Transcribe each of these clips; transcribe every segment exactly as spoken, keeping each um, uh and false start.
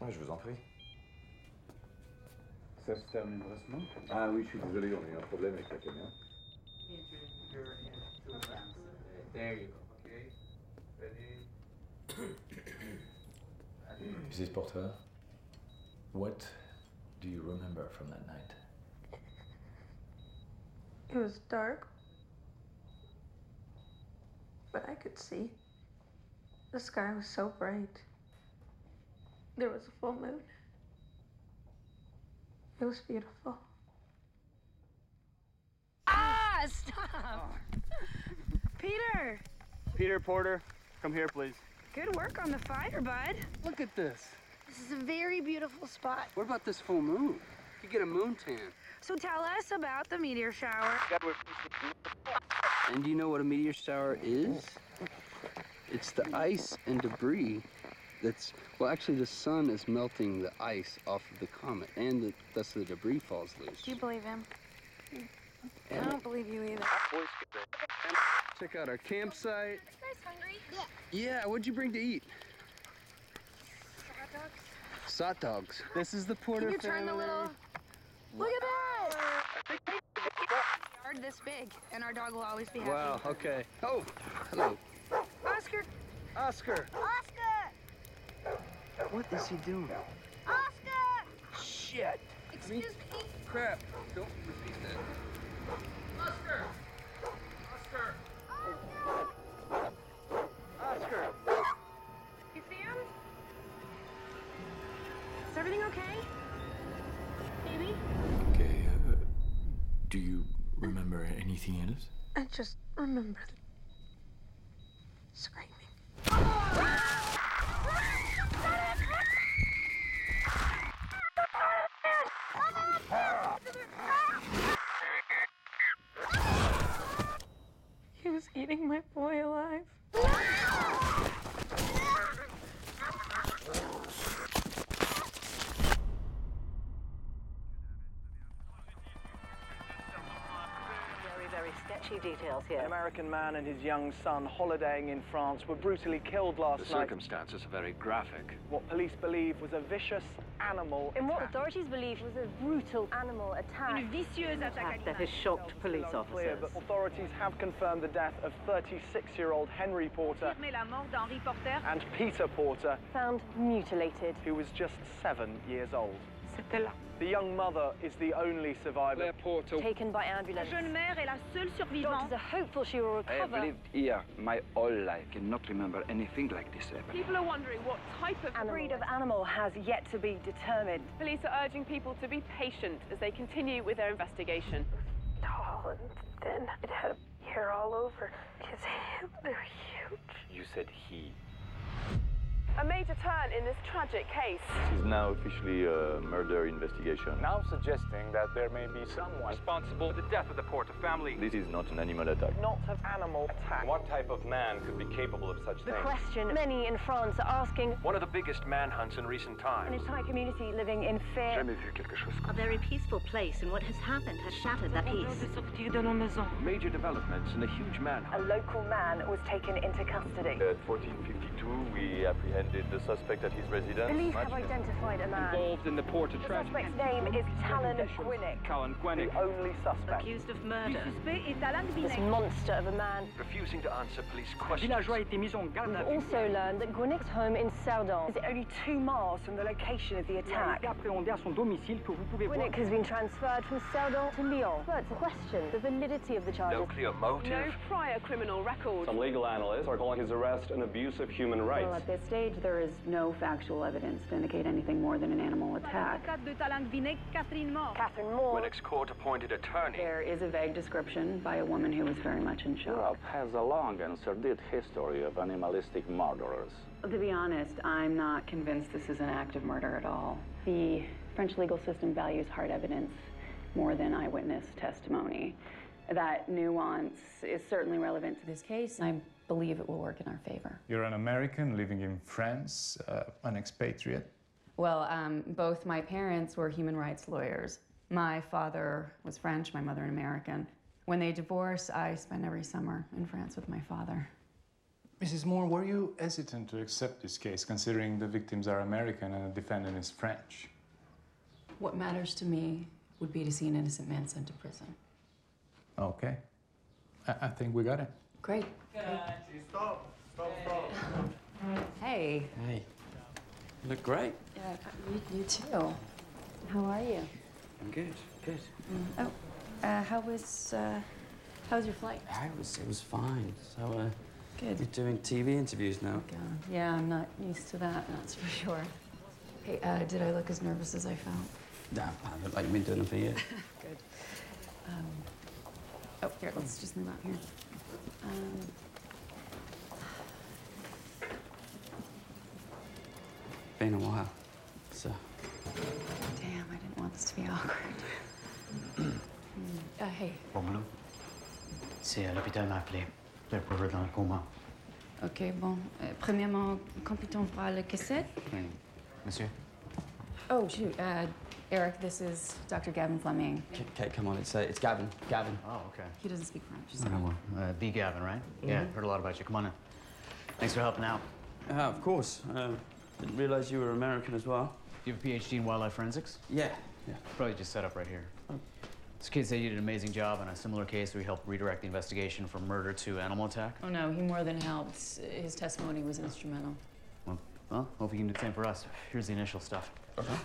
Ah, je vous en prie. Ça se termine récemment? Ah oui, je suis désolé, on a eu un problème avec la caméra. There you go, okay? Ready? Missus Porter, what do you remember from that night? It was dark, but I could see. The sky was so bright. There was a full moon. It was beautiful. Ah, stop! Peter! Peter Porter, come here, please. Good work on the fire, bud. Look at this. This is a very beautiful spot. What about this full moon? You get a moon tan. So tell us about the meteor shower. And do you know what a meteor shower is? It's the ice and debris that's, well, actually the sun is melting the ice off of the comet, and the, thus the debris falls loose. Do you believe him? I don't believe you either. Check out our campsite. You guys hungry? Yeah. Yeah, what'd you bring to eat? Hot dogs. Sot dogs. This is the Porter Can you turn family. the little... Look at that! Yard this big, and our dog will always be happy. Wow, okay. Oh, hello. Oscar! Oscar! Oscar! What is he doing? Oscar! Shit! Excuse me? Crap. Don't repeat that. Oscar! Oscar! Oscar! You see him? Is everything okay? Baby? Okay, uh, do you remember anything else? I just remember screaming. He was eating my boy alive. Very sketchy details here. An American man and his young son holidaying in France were brutally killed last The night. circumstances are very graphic. What police believe was a vicious animal In what attack. authorities believe was a brutal animal attack. Une vicieuse attaque that has shocked police Still unclear, officers. but authorities have confirmed the death of thirty-six-year-old Henry Porter la mort d'Henri Porter. and Peter Porter, Found mutilated. who was just seven years old. C'était là. The young mother is the only survivor. Claire Porter. Taken by La ambulance. jeune mère est la seule survivante. Doctors are hopeful she will I have recover. lived here my whole life. Cannot remember anything like this happening. People are wondering what type of The breed of animal has yet to be determined. Police are urging people to be patient as they continue with their investigation. Tall and thin. It had hair all over his hands. They were huge. You said he. A major turn in this tragic case. This is now officially a murder investigation. Now suggesting that there may be someone Responsible for the death of the Porter family. This is not an animal attack. Not an animal attack. What type of man could be capable of such The things? question many in France are asking, One of the biggest manhunts in recent an times. entire community living in fear. Jamais vu quelque chose. A very peaceful place, and what has happened has shattered that peace. Major developments in a huge A manhunt. local man was taken into custody. At fourteen fifty-two, we apprehended the suspect at his residence. Police Much have identified a man. Involved in the Porter The tragedy. suspect's name is Talon Gwynnick. Colin Gwynnick. The only suspect. Accused of murder. Suspect est Alain This Gwynnick. monster of a man. Refusing to answer police questions. We've also learned that Gwynnick's home in Cerdon is only two miles from the location of the attack. Gwynnick has been transferred from Cerdon to Lyon. But to question the validity of the No charges. clear No motive. prior criminal record. Some legal analysts are calling his arrest an abuse of human rights. Well, at this stage, there is no factual evidence to indicate anything more than an animal attack. L'avocate de Talon Gwynnick, Catherine Moore. Catherine Moore. Gwynnick's court-appointed attorney. There is a vague description by a woman who was very much in shock. Europe has a long and sordid history of animalistic murderers. To be honest, I'm not convinced this is an act of murder at all. The French legal system values hard evidence more than eyewitness testimony. That nuance is certainly relevant to this case. I believe it will work in our favor. You're an American living in France, uh, an expatriate. Well, um, both my parents were human rights lawyers. My father was French, my mother an American. When they divorced, I spent every summer in France with my father. Missus Moore, were you hesitant to accept this case, considering the victims are American and the defendant is French? What matters to me would be to see an innocent man sent to prison. Okay. I, I think we got it. Great. Stop, stop, stop. Hey. Hey. You look great. Yeah, you, you too. How are you? I'm good, good. Mm. Oh, uh, how was, uh, how was your flight? Yeah, it was, it was fine. So, uh, Good. You're doing T V interviews now? God. Yeah, I'm not used to that, that's for sure. Hey, uh, did I look as nervous as I felt? No, I look like you've been doing them for years. Good. Um, oh, here, let's just move out here. Um, Been a while, so. damn, I didn't want this to be awkward. mm. uh, hey. Romulo, c'est à l'hôpital m'a appelé. Le pauvre dans le coma. OK, bon. Euh, premièrement, quand peut-on voir la cassette? Oui. Monsieur? Oh, shoot. Uh, Eric, this is Doctor Gavin Fleming. Kate, come on, it's, uh, it's Gavin. Gavin. Oh, okay. He doesn't speak French. I know, well, uh, B. Gavin, right? Mm-hmm. Yeah, heard a lot about you. Come on in. Thanks for helping out. Uh, of course. Uh, didn't realize you were American as well. You have a P H D in wildlife forensics? Yeah, yeah. Probably just set up right here. This kid said you did an amazing job on a similar case where we helped redirect the investigation from murder to animal attack. Oh, no, he more than helped. His testimony was instrumental. Well, well, hope you can do the same for us. Here's the initial stuff. Okay.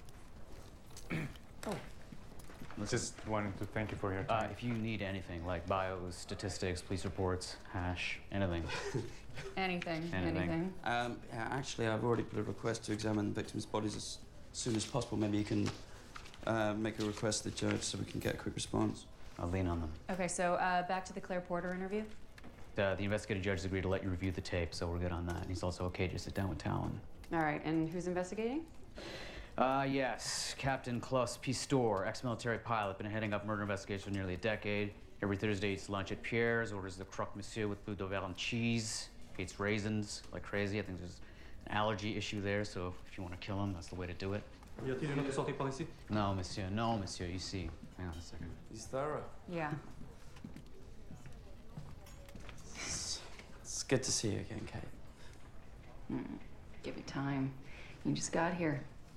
Oh. Just wanted to thank you for your Uh, time. if you need anything, like bios, statistics, police reports, hash, anything. Anything, Anything. anything. Um, yeah, actually, I've already put a request to examine the victims' bodies as soon as possible. Maybe you can uh, make a request to the judge so we can get a quick response. I'll lean on them. Okay, so uh, back to the Claire Porter interview. Uh, the investigative judge has agreed to let you review the tape, so we're good on that. And he's also okay to sit down with Talon. All right, and who's investigating? Uh, yes, Captain Klaus Pistor, ex-military pilot, been heading up murder investigation for nearly a decade. Every Thursday eats lunch at Pierre's, orders the croque monsieur with bleu d'Auvergne cheese, eats raisins like crazy. I think there's an allergy issue there, so if you want to kill him, that's the way to do it. Y a-t-il une autre sortie par ici? No, monsieur, no, monsieur, you see. Hang on a second. He's thorough. Yeah. It's good to see you again, Kate. Mm, give it time. You just got here.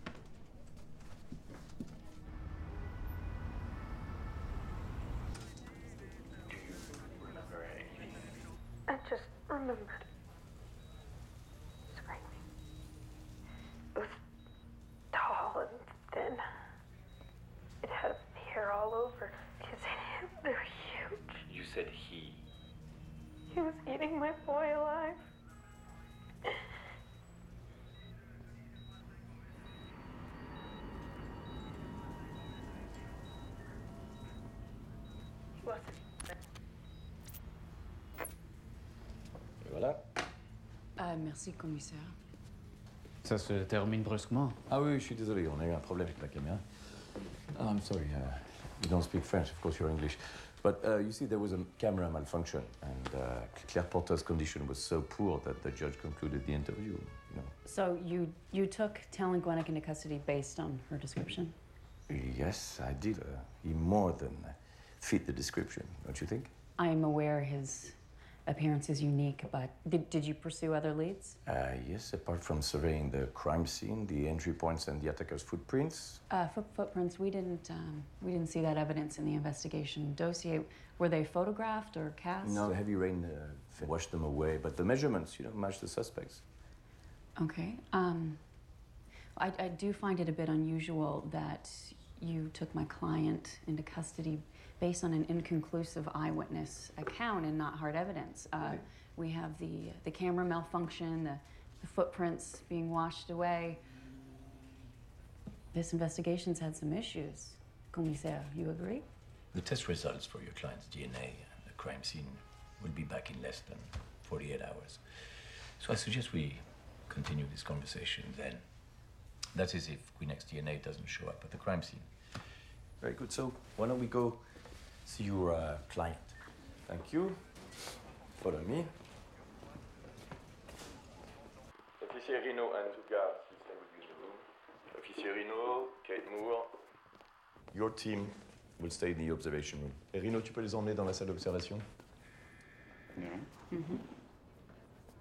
I just remembered. Screaming. It was tall and thin. It had hair all over his hands. They were huge. You said he. He was eating my boy alive. He wasn't. Et voilà. Euh, merci, commissaire. Ça se termine brusquement. Ah oui, je suis désolé, on a eu un problème avec la caméra. Oh, I'm sorry, uh, you don't speak French, of course you're English. But uh, you see, there was a camera malfunction, and uh, Claire Porter's condition was so poor that the judge concluded the interview, you know. So you you took Talon Gwennick into custody based on her description? Yes, I did. Uh, he more than fit the description, don't you think? I am aware his appearance is unique, but did, did you pursue other leads? Uh, yes, apart from surveying the crime scene, the entry points, and the attacker's footprints. Uh, foot, footprints. We didn't. Um, we didn't see that evidence in the investigation dossier. Were they photographed or cast? No, heavy rain uh, washed them away, but the measurements, you know, matched the suspects. Okay. Um, I, I do find it a bit unusual that you took my client into custody based on an inconclusive eyewitness account and not hard evidence. Uh, Right. We have the the camera malfunction, the, the footprints being washed away. This investigation's had some issues. Commissaire, you agree? The test results for your client's D N A and the crime scene will be back in less than forty-eight hours. So I suggest we continue this conversation then. That is, if Gwinnek's D N A doesn't show up at the crime scene. Very good. So why don't we go see your uh, client? Thank you. Follow me. Officier Reno and two guards, please stay with me in the room. Officier Reno, Kate Moore. Your team will stay in the observation room. Et Reno, tu peux les emmener dans la salle d'observation? Yeah. Mm-hmm.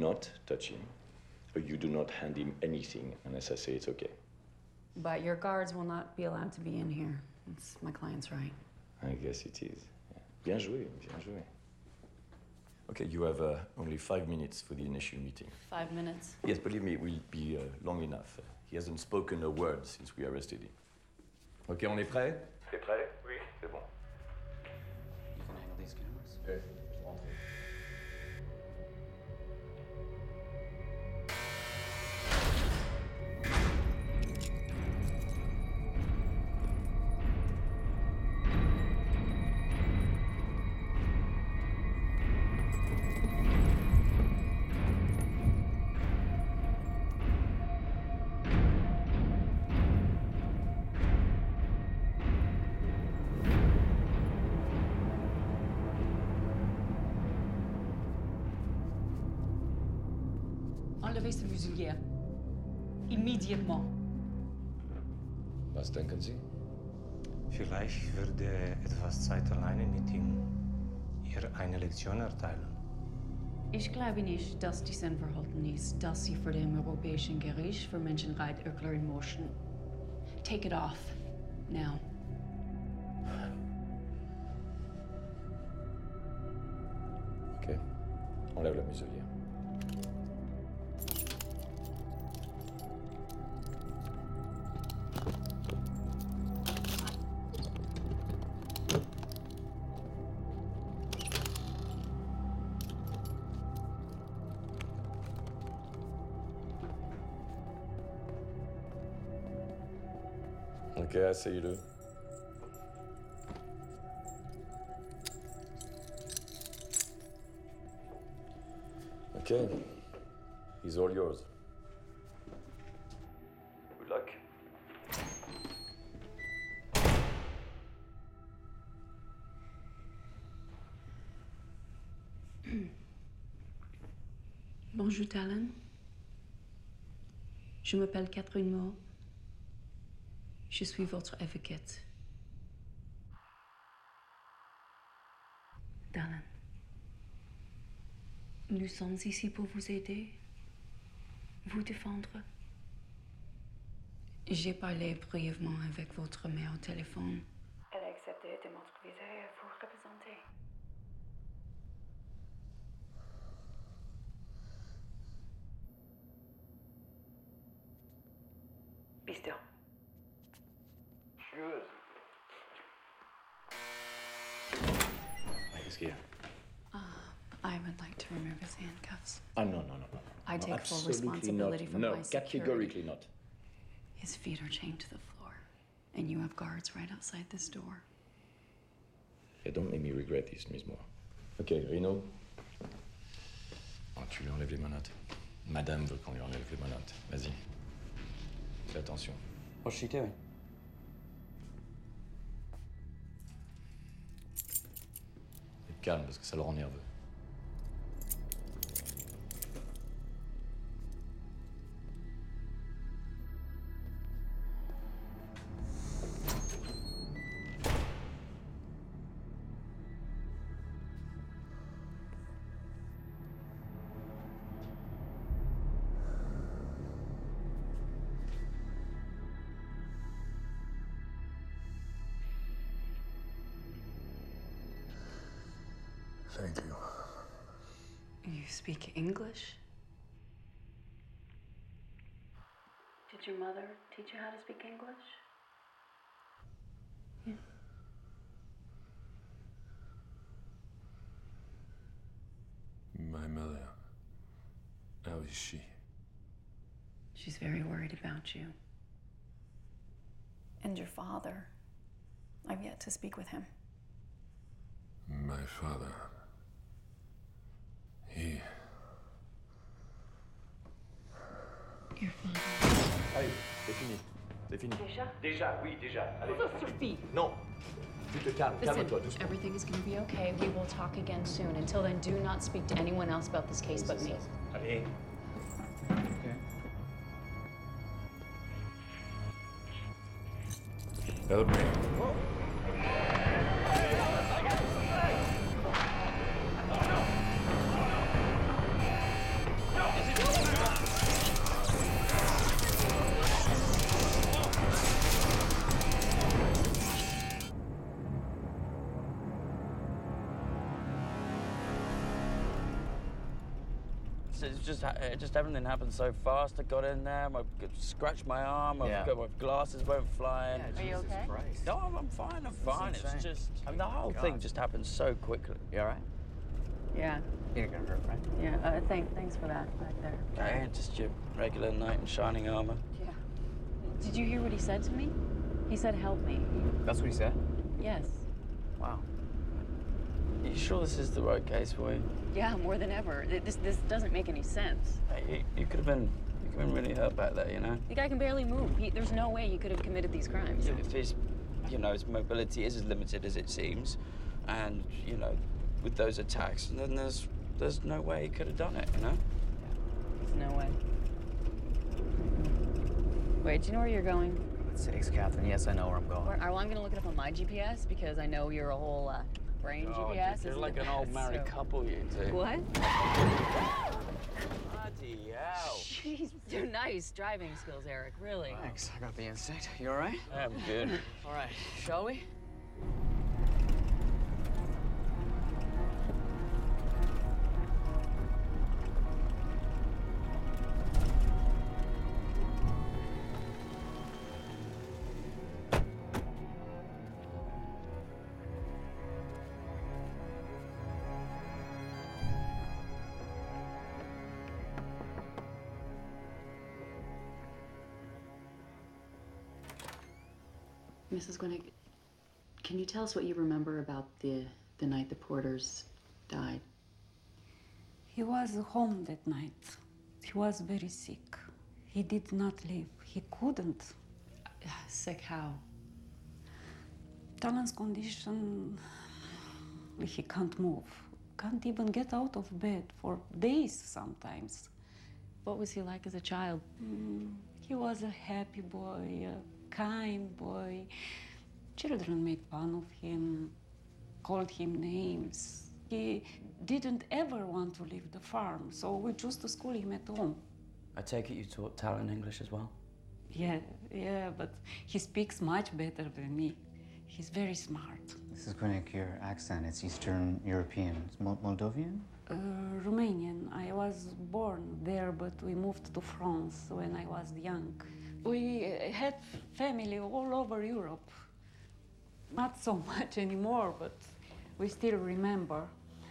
not touch him, or you do not hand him anything unless I say it's okay. But your guards will not be allowed to be in here. It's my client's right. I guess it is. Bien joué, bien joué. Okay, you have uh, only five minutes for the initial meeting. Five minutes? Yes, believe me, it will be uh, long enough. He hasn't spoken a word since we arrested him. Okay, on est prêt? T'es prêt? Oui. C'est bon. You can handle these cameras? Yes, rentrez. Enlevez ce muselier. Immédiatement. Was denken Sie? Vielleicht würde etwas Zeit alleine mit ihm ihr eine Lektion erteilen. Ich glaube nicht, dass dies ein Verhalten ist, das Sie vor dem Europäischen Gericht für Menschenrechte erklären möchten. Take it off. Now. Ok. Enlève la muselière. Ok, asseyez-le. Okay, he's all yours. Good luck. Bonjour, Talon. Je m'appelle Catherine Moore. Je suis votre avocate. Talon, nous sommes ici pour vous aider, vous défendre. J'ai parlé brièvement avec votre mère au téléphone. Elle a accepté de m'autoriser à vous représenter. Be still. Good. Qu'est-ce qu'il y a? Uh, I would like to remove his handcuffs. Ah non, non, non, non. I no, take full responsibility not. for no, my security. Categorically not. His feet are chained to the floor, and you have guards right outside this door. Yeah, don't make me regret this, Miss Moore. Ok, Rino. Oh, tu lui enlèves les menottes. Madame veut qu'on lui enlève les menottes. Vas-y. Fais attention. What's she doing? Calme, parce que ça le rend nerveux. Thank you. You speak English? Did your mother teach you how to speak English? Yeah. My mother. How is she? She's very worried about you. And your father. I've yet to speak with him. My father. He. Your father. Allez, c'est fini. C'est fini. Déjà? Déjà, oui, déjà. Allez. Ça suffit. Non. Tu te calmes. Listen, Calme-toi, doucement. everything is going to be okay. We will talk again soon. Until then, do not speak to anyone else about this case but me. Allez. Okay. Help me. No! It's just, it just everything happened so fast. I got in there, I scratched my arm, Yeah. I've got, my glasses went flying. Yeah, Are you Jesus okay? Christ. No, I'm, I'm fine, I'm fine. It's insane. just, I mean, the whole God. thing just happened so quickly. You all right? Yeah. You're gonna hurt, right? Yeah. Uh, thank, thanks for that back there. Okay, just your regular knight in shining armor. Yeah. Did you hear what he said to me? He said, "Help me." That's what he said? Yes. Wow. You sure this is the right case for you? Yeah, more than ever. Th- This this doesn't make any sense. Hey, you, you could have been, you could have been really hurt back there, you know? The guy can barely move. He, there's no way he could have committed these crimes. If his, you know, his mobility is as limited as it seems, and, you know, with those attacks, then there's, there's no way he could have done it, you know? There's no way. Wait, do you know where you're going? Sakes, Catherine, yes, I know where I'm going. Where, well, I'm gonna look it up on my G P S because I know you're a whole uh, brain Oh, G P S. you're isn't like it? an old married So- couple, you two. What? Bloody hell. Jeez, they're nice driving skills, Eric. Really. Thanks, I got the instinct. You all right? I'm good. All right, shall we? Missus Gwynnick, can you tell us what you remember about the, the night the Porters died? He was home that night. He was very sick. He did not live. He couldn't. Sick how? Talon's condition, he can't move. Can't even get out of bed for days sometimes. What was he like as a child? Mm, he was a happy boy, a kind boy. Children made fun of him, called him names. He didn't ever want to leave the farm, so we chose to school him at home. I take it you taught Talon English as well? Yeah, yeah, but he speaks much better than me. He's very smart. Missus Gwynnick, your accent, it's Eastern European. It's Mol- Moldovan? Uh, Romanian. I was born there, but we moved to France when I was young. We uh, had family all over Europe. Not so much anymore, but we still remember.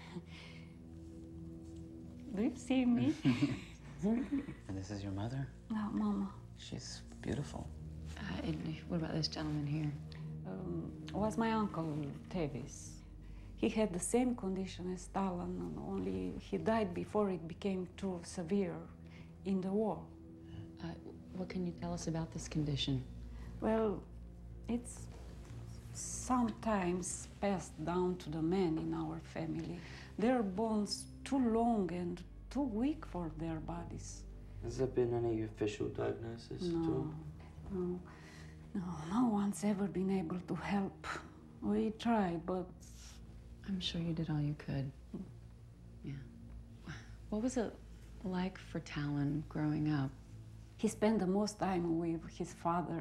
Do you see me? And this is your mother? No, Mama. She's beautiful. Uh, and what about this gentleman here? Um, was my uncle, Tevis. He had the same condition as Talon, only he died before it became too severe in the war. Uh, what can you tell us about this condition? Well, it's sometimes passed down to the men in our family. Their bones too long and too weak for their bodies. Has there been any official diagnosis at all? No, no, no, no one's ever been able to help. We tried, but... I'm sure you did all you could. Yeah. What was it like for Talon growing up? He spent the most time with his father.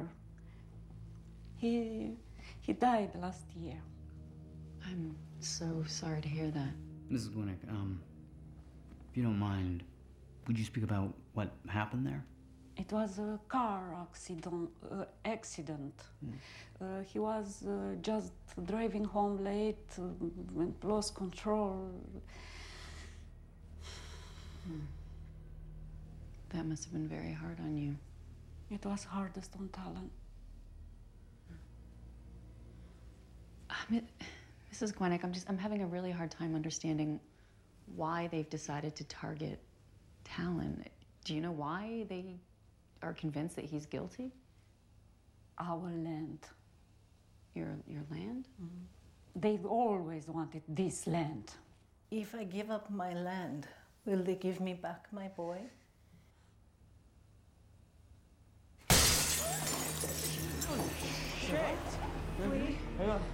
He, he died last year. I'm so sorry to hear that. Missus Gwynnick, um, if you don't mind, would you speak about what happened there? It was a car accident. Uh, accident. Mm. Uh, he was uh, just driving home late uh, and lost control. Hmm. That must have been very hard on you. It was hardest on Talon. I mean, Missus Gwynnick, I'm just, I'm having a really hard time understanding why they've decided to target Talon. Do you know why they are convinced that he's guilty? Our land. Your, your land? Mm-hmm. They've always wanted this land. If I give up my land, will they give me back my boy? Shit! Wait. Hang on.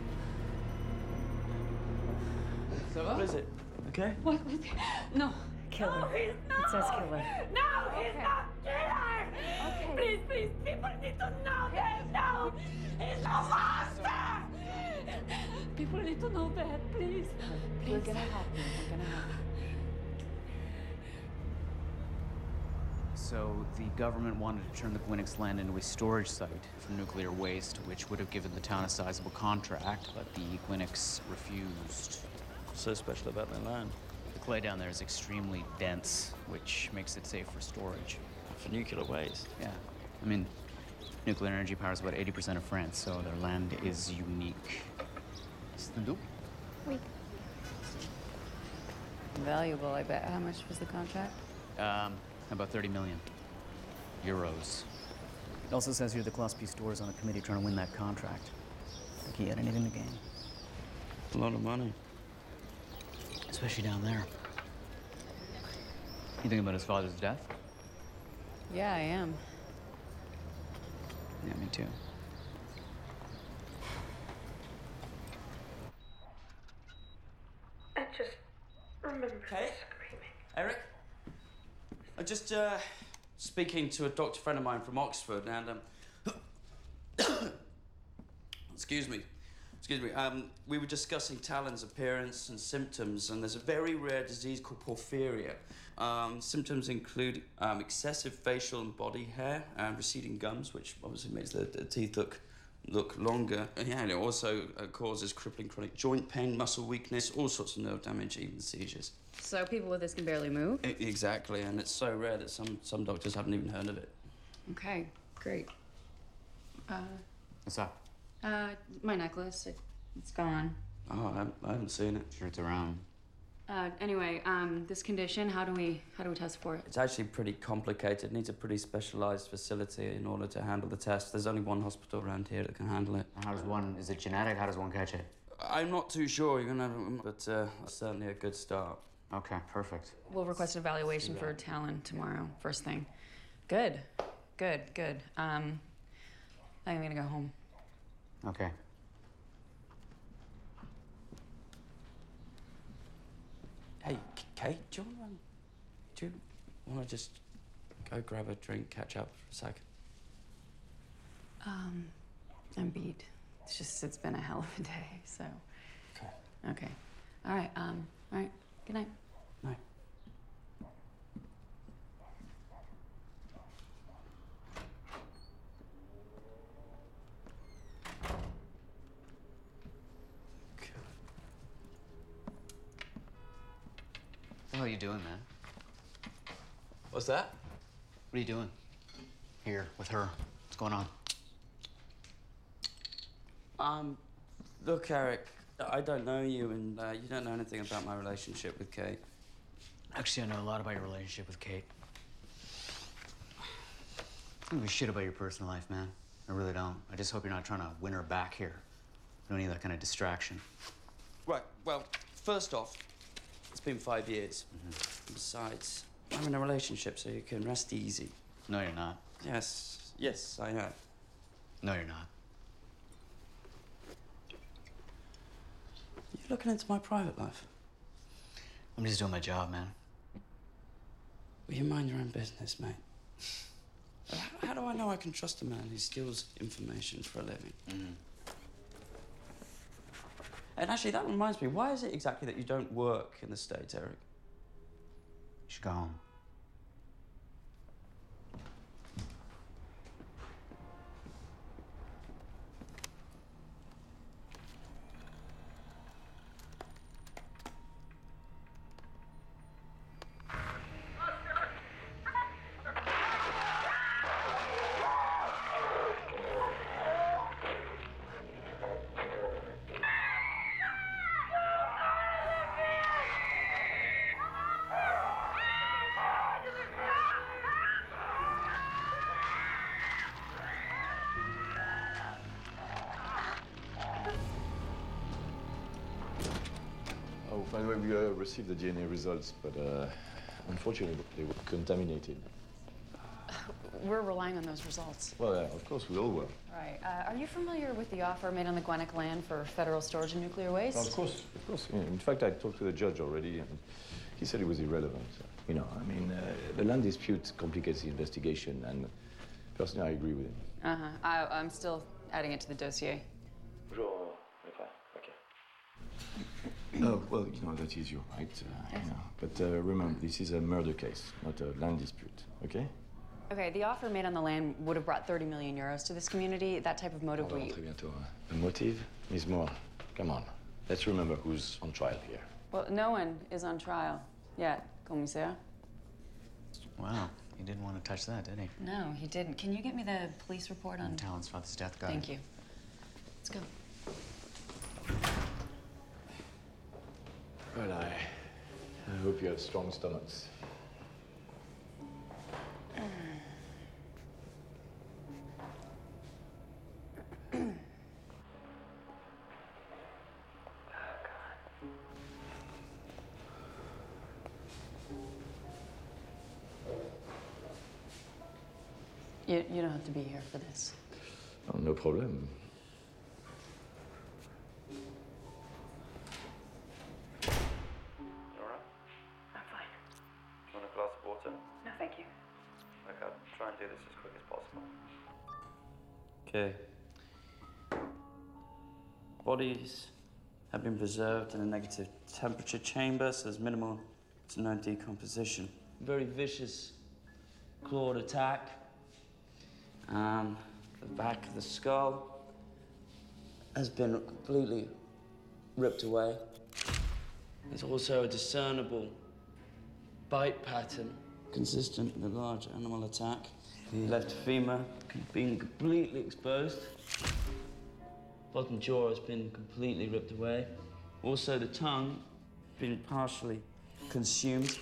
What is it? Okay? What? No. Kill her. No, he's not. It says kill her. No, he's not killer. Okay. Please, please, people need to know that. No, he's a monster. People need to know that, please. We're gonna help you. We're gonna help you. So the government wanted to turn the Gwinnix land into a storage site for nuclear waste, which would have given the town a sizable contract, but the Gwinnix refused. What's so special about that land? The clay down there is extremely dense, which makes it safe for storage. For nuclear waste? Yeah. I mean, nuclear energy powers about eighty percent of France, so their land is unique. Oui. Valuable, I bet. How much was the contract? Um, about thirty million euros. It also says here the Klaus Pistor is on a committee trying to win that contract. Think he had anything to gain. A lot of money. Especially down there. You think about his father's death? Yeah, I am. Yeah, me too. I just remember Kate? screaming. Eric? I'm just uh, speaking to a doctor friend of mine from Oxford, and um, excuse me, excuse me. Um, we were discussing Talon's appearance and symptoms, and there's a very rare disease called porphyria. Um, symptoms include um, excessive facial and body hair, and receding gums, which obviously makes the, the teeth look look longer. And yeah, and it also uh, causes crippling chronic joint pain, muscle weakness, all sorts of nerve damage, even seizures. So people with this can barely move? I- exactly, and it's so rare that some, some doctors haven't even heard of it. Okay, great. Uh, What's up? uh, my necklace, it, it's gone. Oh, I haven't, I haven't seen it. Sure, it's around. Uh, anyway, um, this condition, how do we, how do we test for it? It's actually pretty complicated. It needs a pretty specialized facility in order to handle the test. There's only one hospital around here that can handle it. How does one, is it genetic? How does one catch it? I'm not too sure, you're gonna have, but uh, certainly a good start. Okay, perfect. We'll request an evaluation for Talon tomorrow, first thing. Good, good, good. Um, I think I'm gonna go home. Okay. Hey, K- Kate, do you want to, do you want to just go grab a drink, catch up for a second? Um, I'm beat. It's just, it's been a hell of a day, so. Okay. Okay. All right, um, all right. Good night. Night. What the hell are you doing, man? What's that? What are you doing? Here, with her. What's going on? Um, look, Eric, I don't know you, and uh, you don't know anything about my relationship with Kate. Actually, I know a lot about your relationship with Kate. I don't give a shit about your personal life, man. I really don't. I just hope you're not trying to win her back here. We don't need that kind of distraction. Right, well, first off, it's been five years. Mm-hmm. Besides, I'm in a relationship, so you can rest easy. No, you're not. Yes, yes, I am. No, you're not. You're looking into my private life. I'm just doing my job, man. Well, you mind your own business, mate. How, how do I know I can trust a man who steals information for a living? Mm-hmm. And actually, that reminds me, why is it exactly that you don't work in the States, Eric? You should go home. Oh, by the way, we uh, received the D N A results, but uh, unfortunately, they were contaminated. We're relying on those results. Well, uh, of course, we all were. Right. Uh, are you familiar with the offer made on the Gwinnett land for federal storage of nuclear waste? Of course, of course. Yeah, in fact, I talked to the judge already, and he said it was irrelevant. So, you know, I mean, uh, the land dispute complicates the investigation, and personally, I agree with him. Uh-huh. I, I'm still adding it to the dossier. Oh, well, you know, that is your right, uh, you know. But uh, remember, this is a murder case, not a land dispute, okay? Okay, the offer made on the land would have brought thirty million euros to this community. That type of motive On va we... rentrer bientôt. Hein. A motive? Miss Moore, come on. Let's remember who's on trial here. Well, no one is on trial yet, commissaire. Wow, he didn't want to touch that, did he? No, he didn't. Can you get me the police report on... Talon's father's death, got Thank it. you. Let's go. Well, I, I hope you have strong stomachs. You, you don't have to be here for this. Oh, no problem. Nora? I'm fine. Do you want a glass of water? No, thank you. Okay, I'll try and do this as quick as possible. Okay. Bodies have been preserved in a negative temperature chamber, so there's minimal to no decomposition. Very vicious clawed attack. Um, the back of the skull has been completely ripped away. There's also a discernible bite pattern consistent with a large animal attack. The left femur has been completely exposed. Bottom jaw has been completely ripped away. Also, the tongue has been partially consumed.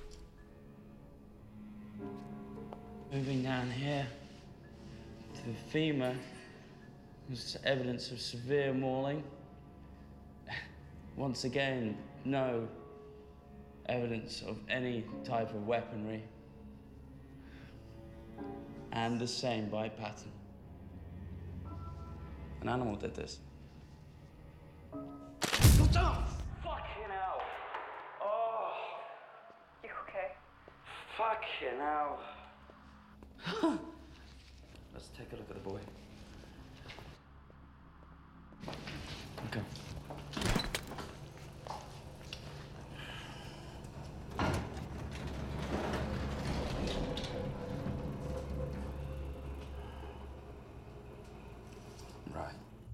Moving down here to the femur, there's evidence of severe mauling. Once again, no evidence of any type of weaponry. And the same bite pattern. An animal did this. Stop! Fucking hell! Oh! You okay? Fucking hell! Let's take a look at the boy. Okay. Right.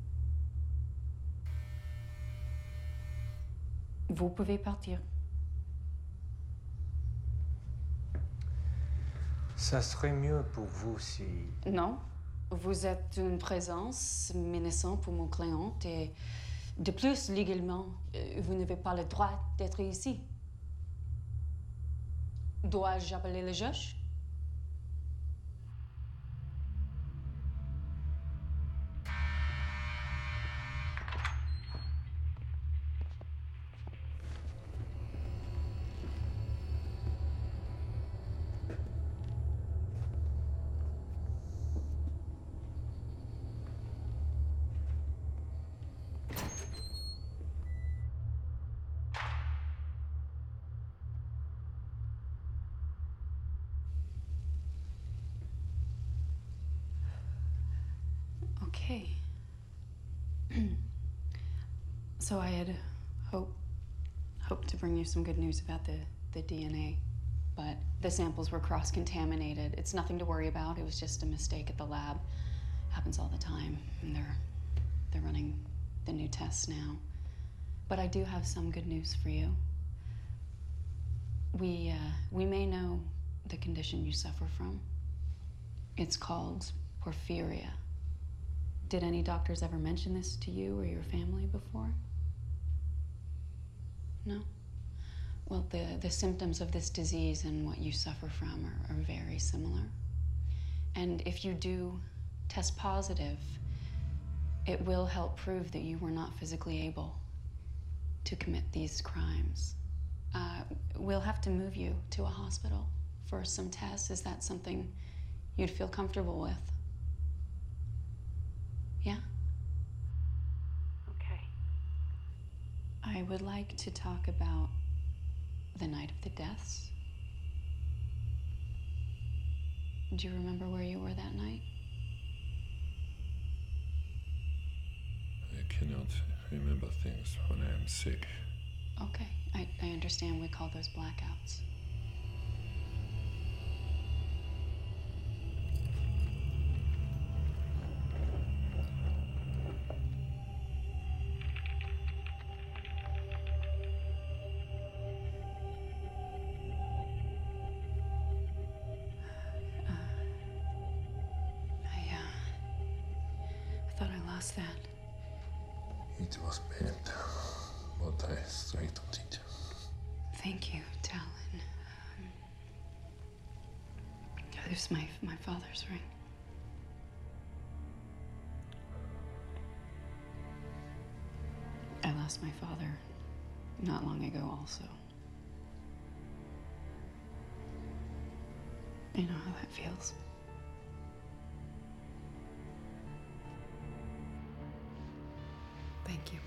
Vous pouvez partir. Ça serait mieux pour vous si... Non. Vous êtes une présence menaçante pour mon client et de plus, légalement, euh, vous n'avez pas le droit d'être ici. Dois-je appeler le juge? Okay. So I had hope, hoped to bring you some good news about the, the D N A, but the samples were cross-contaminated. It's nothing to worry about. It was just a mistake at the lab. Happens all the time, and they're, they're running the new tests now. But I do have some good news for you. We, uh, we may know the condition you suffer from. It's called porphyria. Did any doctors ever mention this to you or your family before? No? Well, the, the symptoms of this disease and what you suffer from are, are very similar. And if you do test positive, it will help prove that you were not physically able to commit these crimes. Uh, we'll have to move you to a hospital for some tests. Is that something you'd feel comfortable with? Yeah? Okay. I would like to talk about the night of the deaths. Do you remember where you were that night? I cannot remember things when I am sick. Okay, I, I understand we call those blackouts. was that? It was bad, but I straightened it. Thank you, Talon. Um, there's my, my father's ring. I lost my father not long ago also. You know how that feels. Thank you.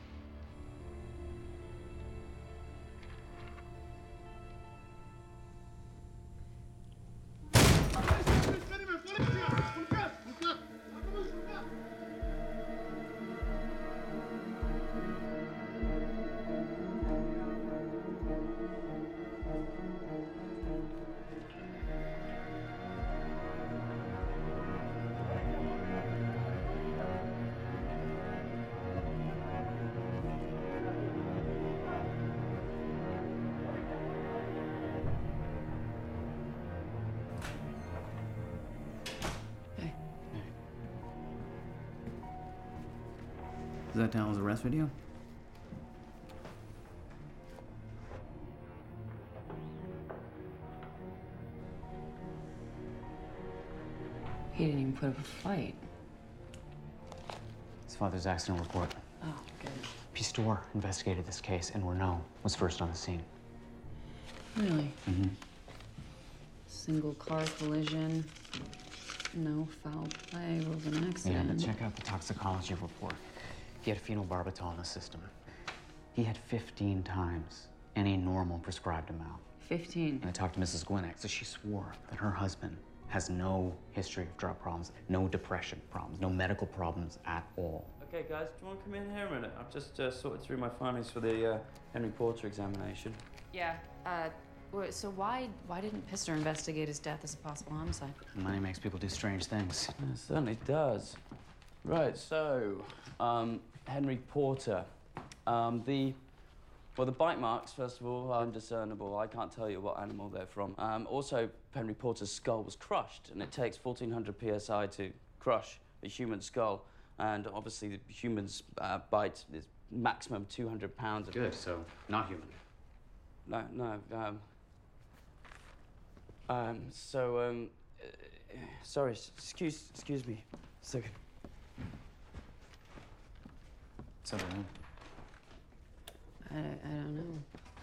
Is that Talon's arrest video? He didn't even put up a fight. His father's accident report. Oh, good. Pistor investigated this case, and Renault was first on the scene. Really? Mm-hmm. Single car collision, no foul play, was an Yeah, accident. but check out the toxicology report. He had phenobarbital in the system. He had fifteen times any normal prescribed amount. fifteen? And I talked to Missus Gwinnett, so she swore that her husband has no history of drug problems, no depression problems, no medical problems at all. Okay, guys, do you want to come in here a minute? I've just uh, sorted through my findings for the uh, Henry Porter examination. Yeah, uh, wait, so why why didn't Pistor investigate his death as a possible homicide? Money makes people do strange things. It certainly does. Right, so, um, Henry Porter. Um, the, well, the bite marks, first of all, are undiscernible. I can't tell you what animal they're from. Um, also, Henry Porter's skull was crushed, and it takes fourteen hundred P S I to crush a human skull. And obviously, the human's uh, bite is maximum two hundred pounds. Of Good, so not human. No, no. Um, um, so, um, uh, sorry, s- excuse, excuse me. A second. So, uh, I, I don't know.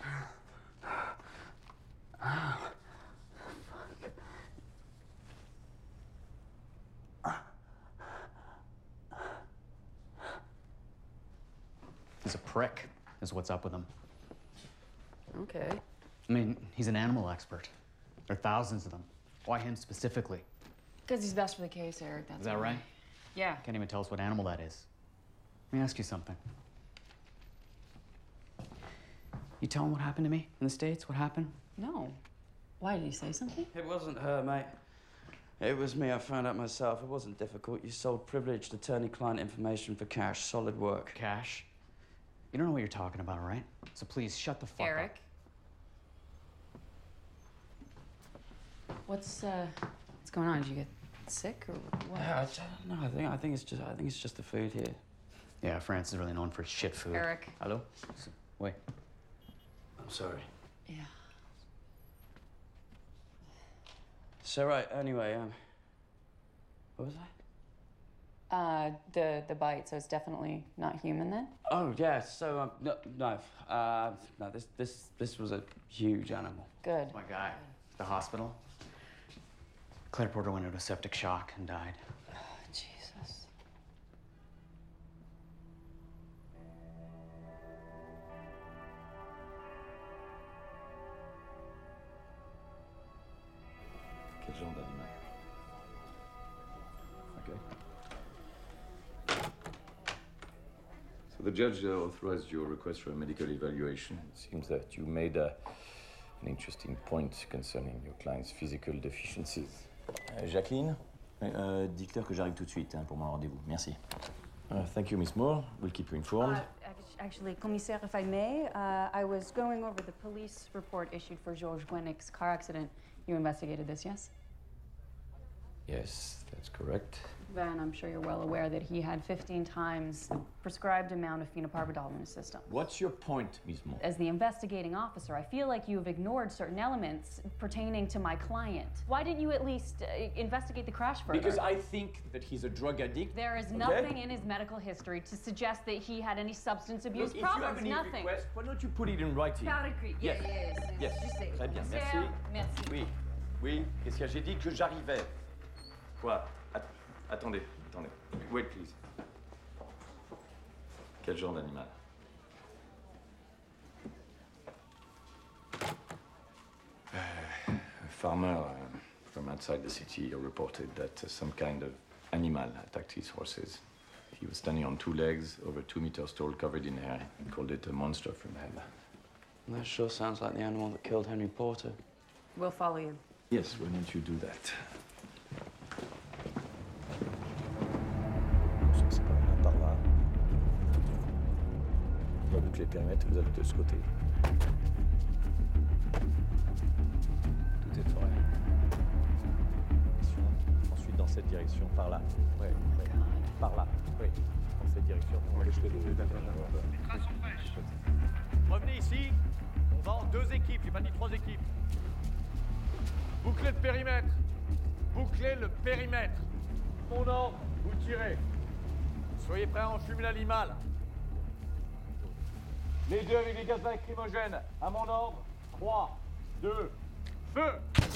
he's a prick, is what's up with him. Okay. I mean, he's an animal expert. There are thousands of them. Why him specifically? Because he's best for the case, Eric, that's Is that why. right? Yeah. Can't even tell us what animal that is. Let me ask you something. You tell him what happened to me in the States? What happened? No. Why, did he say something? It wasn't her, mate. It was me. I found out myself. It wasn't difficult. You sold privileged attorney-client information for cash. Solid work. Cash? You don't know what you're talking about, right? So please, shut the fuck Eric? What's, uh, what's going on? Did you get sick or what? Yeah, I don't know. I think I think it's just I think it's just the food here. up. Yeah, France is really known for its shit food. Eric. Hello? Wait. I'm sorry. Yeah. So right. Anyway, um, what was I? Uh, the, the bite, so it's definitely not human then? Oh yeah. So um, no, no, uh, no. This this this was a huge animal. Good. My guy. The hospital. Claire Porter went into a septic shock and died. Oh, Jesus. Quel genre d'animal? Okay. So the judge uh, authorized your request for a medical evaluation. It seems that you made uh, an interesting point concerning your client's physical deficiencies. Euh, Jacqueline, euh, dis-leur que j'arrive tout de suite hein, pour mon rendez-vous. Merci. Uh, thank you, Miss Moore. We'll keep you informed. Uh, actually, commissaire, if I may, uh, I was going over the police report issued for Georges Gwennick's car accident. You investigated this, yes? Yes, that's correct. Then I'm sure you're well aware that he had fifteen times the prescribed amount of phenobarbital in his system. What's your point, Miz Moore? As the investigating officer, I feel like you've ignored certain elements pertaining to my client. Why didn't you at least uh, investigate the crash further? Because I think that he's a drug addict. There is okay? nothing in his medical history to suggest that he had any substance abuse Look, problems. if you have any nothing. request, why don't you put it in writing? Par écrit. Yes. Yes. Yes. Yes. Très bien. Merci. Merci. Oui. Oui. Qu'est-ce que j'ai dit que j'arrivais? Quoi? At attendez. Attendez. Wait, please. Quel genre d'animal? Uh, a farmer uh, from outside the city reported that uh, some kind of animal attacked his horses. He was standing on two legs, over two meters tall, covered in hair. He called it a monster from hell. That sure sounds like the animal that killed Henry Porter. We'll follow you. Yes, why don't you do that? C'est pas là, par là. On va boucler le périmètre, vous allez de ce côté. Tout est forêt. Ensuite, dans cette direction, par là. Ouais, ouais. Par là, oui. Dans cette direction, on va boucler le périmètre. Les traces sont fraîches. Revenez ici. On va en deux équipes, j'ai pas dit trois équipes. Bouclez le périmètre. Bouclez le périmètre. Mon ordre, vous tirez. Soyez prêts à enfumer l'animal. Les deux avec les gaz lacrymogènes. À mon ordre. trois, deux, feu!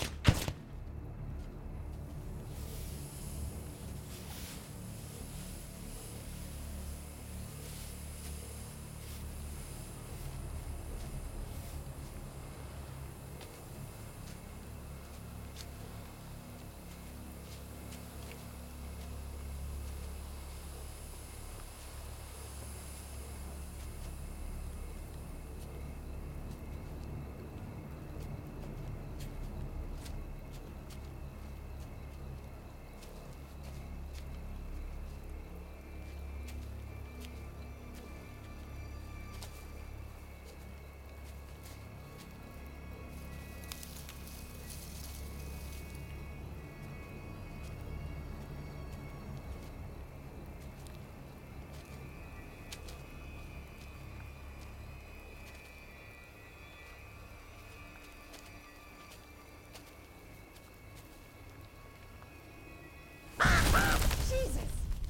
Jesus!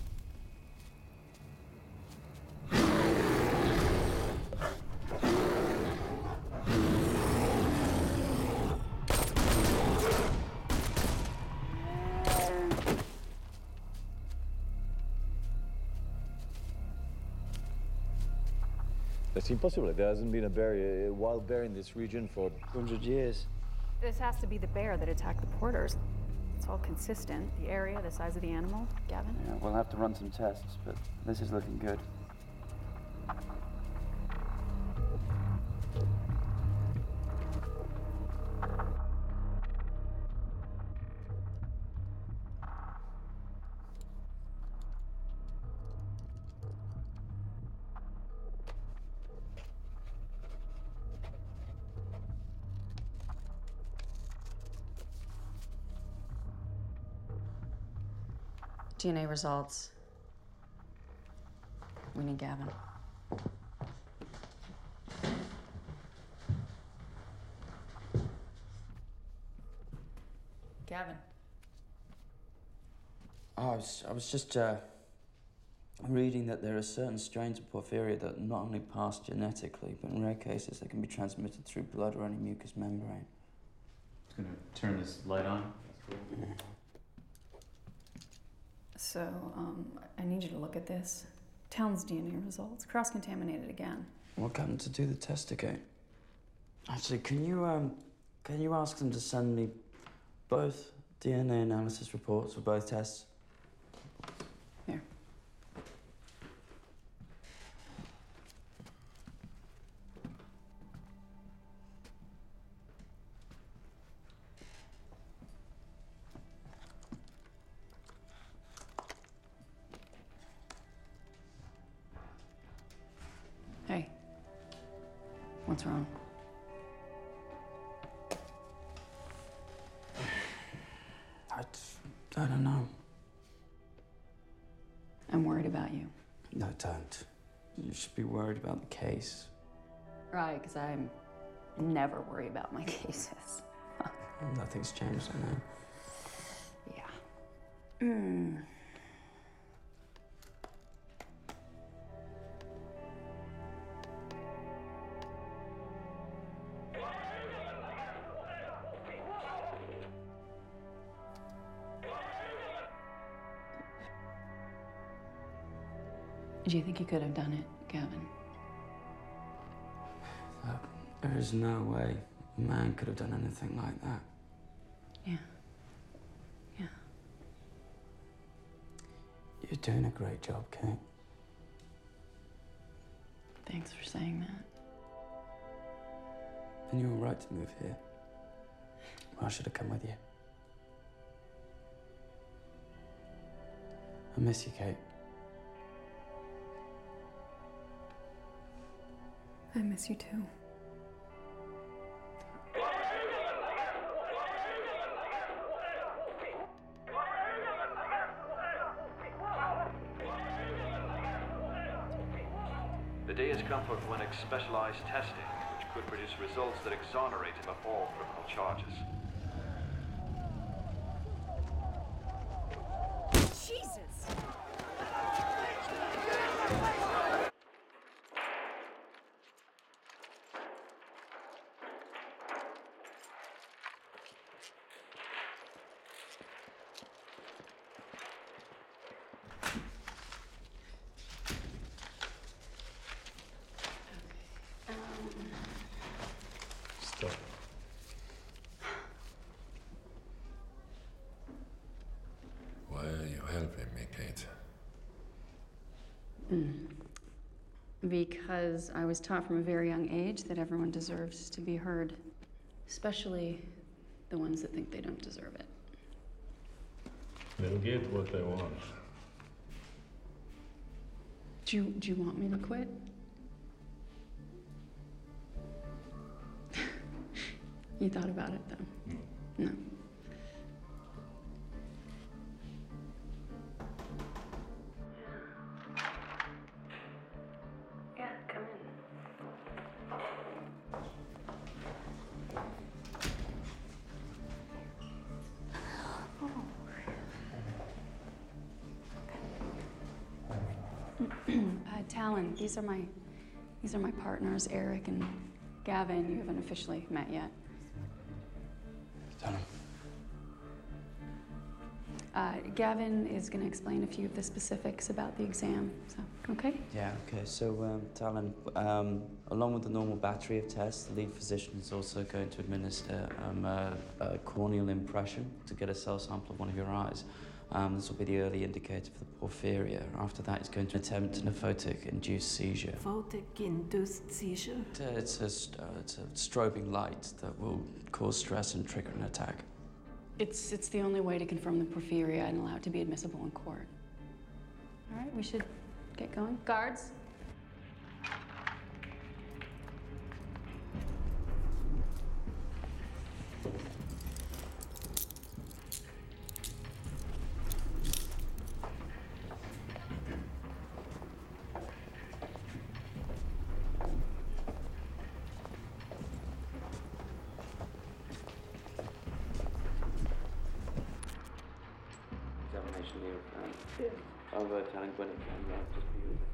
That's impossible. There hasn't been a bear, a wild bear in this region for two hundred years. This has to be the bear that attacked the porters. It's all consistent. The area, the size of the animal. Gavin? Yeah, we'll have to run some tests, but this is looking good. D N A results. We need Gavin. Gavin. Oh, I was, I was just uh, reading that there are certain strains of porphyria that not only pass genetically, but in rare cases they can be transmitted through blood or any mucous membrane. I'm gonna turn this light on. That's cool. So, um, I need you to look at this. Town's D N A results. Cross-contaminated again. What happened to do the test again? Actually, can you, um, can you ask them to send me both D N A analysis reports for both tests? Here. Hey. What's wrong? I, I don't know. don't. You should be worried about the case. Right, because I'm never worried about my cases. Nothing's changed, I know. Yeah. Hmm. Do you think you could have done it, Gavin? Uh, there is no way a man could have done anything like that. Yeah. Yeah. You're doing a great job, Kate. Thanks for saying that. And you were right to move here. Well, I should have come with you. I miss you, Kate. I miss you too. The day has come for Gwinnet's specialized testing, which could produce results that exonerate him of all criminal charges. Jesus! Stop. Why are you helping me, Kate? Mm. Because I was taught from a very young age that everyone deserves to be heard, especially the ones that think they don't deserve it. They'll get what they want. Do you, do you want me to quit? You thought about it, though? No. No. Yeah, come in. uh, Talon, these are my, these are my partners, Eric and Gavin. You haven't officially met yet. Tell him. Uh, Gavin is going to explain a few of the specifics about the exam, so, okay? Yeah, okay. So, um, Talon, um, along with the normal battery of tests, the lead physician is also going to administer um, a, a corneal impression to get a cell sample of one of your eyes. Um, this will be the early indicator for the porphyria. After that, he's going to attempt an photic-induced seizure. Photic-induced seizure? Uh, It's a, st- uh, it's a strobing light that will cause stress and trigger an attack. It's, it's the only way to confirm the porphyria and allow it to be admissible in court. All right, we should get going. Guards? Examination here. Um, yeah. Of uh, Talon Gwinnett and uh, just be with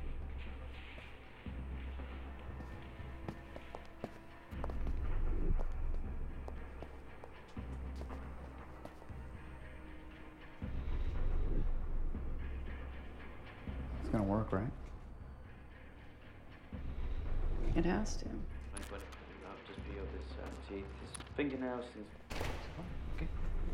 It's gonna work, right? It has to. Talon Gwinnett, uh, just be of his uh, teeth, his fingernails, his... Okay.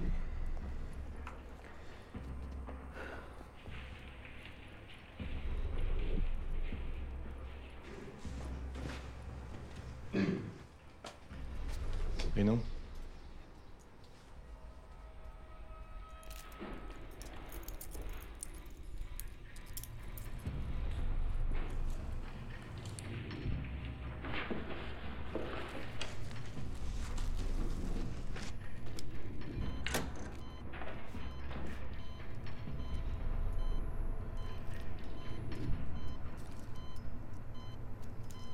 Reno?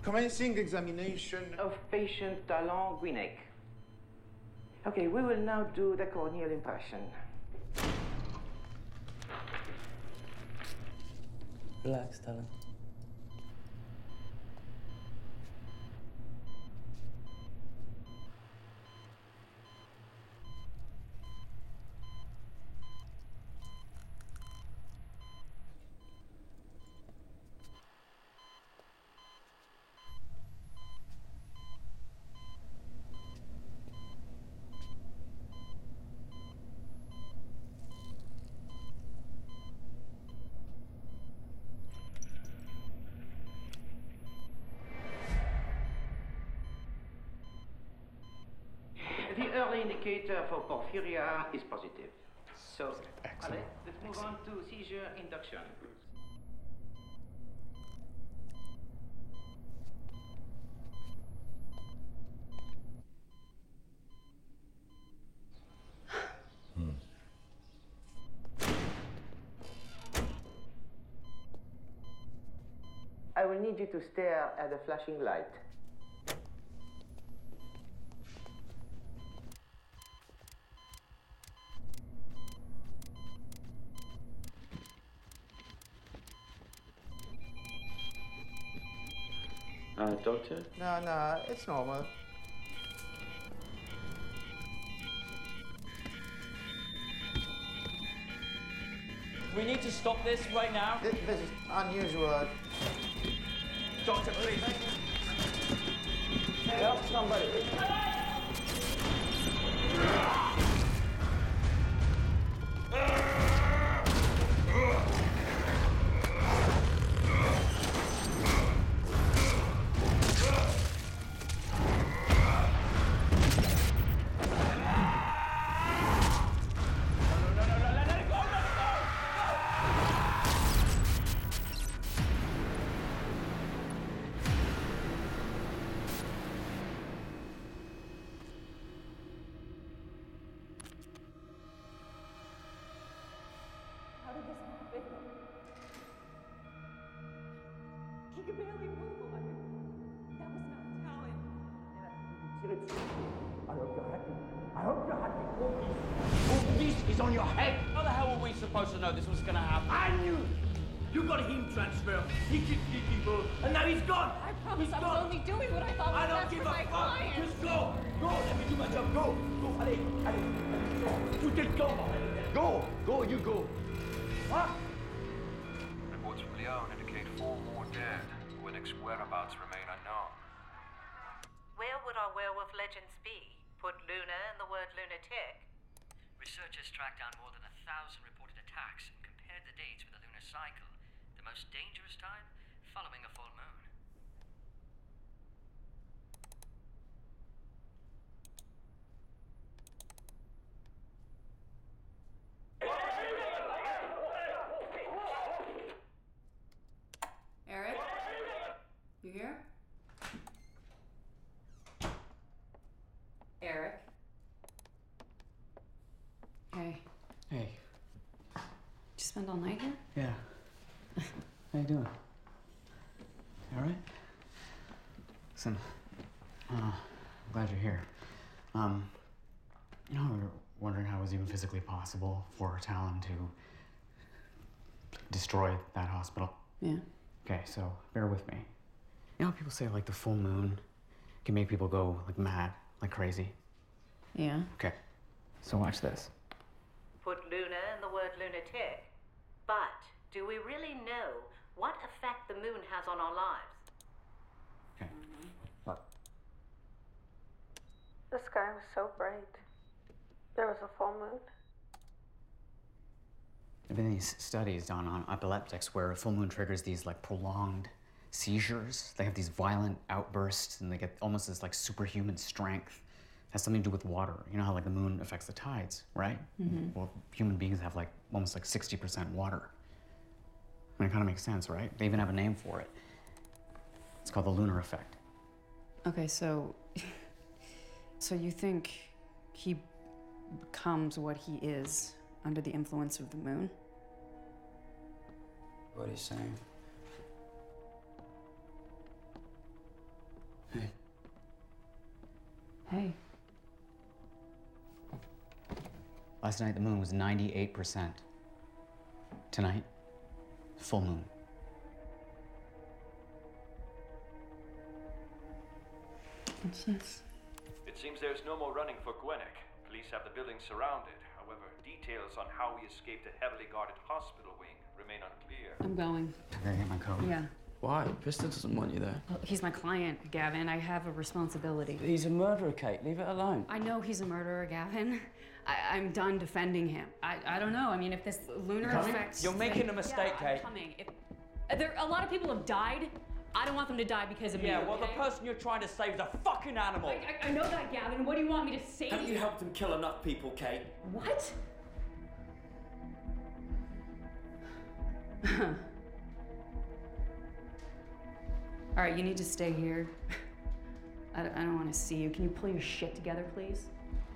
Commencing examination of patient Talon Guinec. Okay, we will now do the corneal impression. Relax, Talon. The early indicator for porphyria is positive. So, allez, let's move on to seizure induction. I will need you to stare at the flashing light. Uh, doctor? No, no, it's normal. We need to stop this right now. This, this is unusual. Doctor, please. Help somebody. He could barely move. That was not talent. I hope you're happy. I hope you're happy. All this, all this is on your head. How the hell were we supposed to know this was gonna happen? I knew. You got him transferred. He kicked people, and now he's gone. I promise He's I was gone. only doing what I thought was I don't best give for a my fuck. client. Just go. Go. Let me do my job. Go. Go. Allez. Allez. Allez. Foutez le camp, bordel. Go. Go. You go. What? Reports from Lyon indicate four more dead. Winnick's whereabouts remain unknown. Where would our werewolf legends be? Put Luna in the word lunatic. Researchers tracked down more than a thousand reported attacks and compared the dates with the lunar cycle. The most dangerous time following a full moon. Eric? You here? Eric? Hey. Hey. Did you spend all night here? Yeah. How you doing? You all right? Listen, uh, I'm glad you're here. Um, you know, we were wondering how it was even physically possible for Talon to destroy that hospital. Yeah. Okay, so bear with me. You know how people say like the full moon can make people go like mad, like crazy? Yeah. Okay, so watch this. Put Luna in the word lunatic. But do we really know what effect the moon has on our lives? Okay. What? The sky was so bright. There was a full moon. There have been these studies done on epileptics where a full moon triggers these like prolonged seizures. They have these violent outbursts and they get almost this like superhuman strength. It has something to do with water. You know how like the moon affects the tides, right? Mhm. Well, human beings have like almost like sixty percent water. I mean, it kind of makes sense, right? They even have a name for it. It's called the lunar effect. Okay, so. So you think he becomes what he is under the influence of the moon? What he's saying. Last night the moon was ninety-eight percent. Tonight, full moon. What's this? It seems there's no more running for Gwennick. Police have the building surrounded. However, details on how he escaped a heavily guarded hospital wing remain unclear. I'm going. I gotta get my coat. Yeah. Why? Pista doesn't want you there. Well, he's my client, Gavin. I have a responsibility. He's a murderer, Kate. Leave it alone. I know he's a murderer, Gavin. I, I'm done defending him. I, I don't know. I mean, if this lunar effect... You're making a mistake, yeah, Kate. I'm coming. If, there, a lot of people have died. I don't want them to die because of me. Yeah, well, okay? the person you're trying to save is a fucking animal. I, I, I know that, Gavin. What do you want me to say? Haven't you helped him kill enough people, Kate? What? All right, you need to stay here. I, I don't want to see you. Can you pull your shit together, please?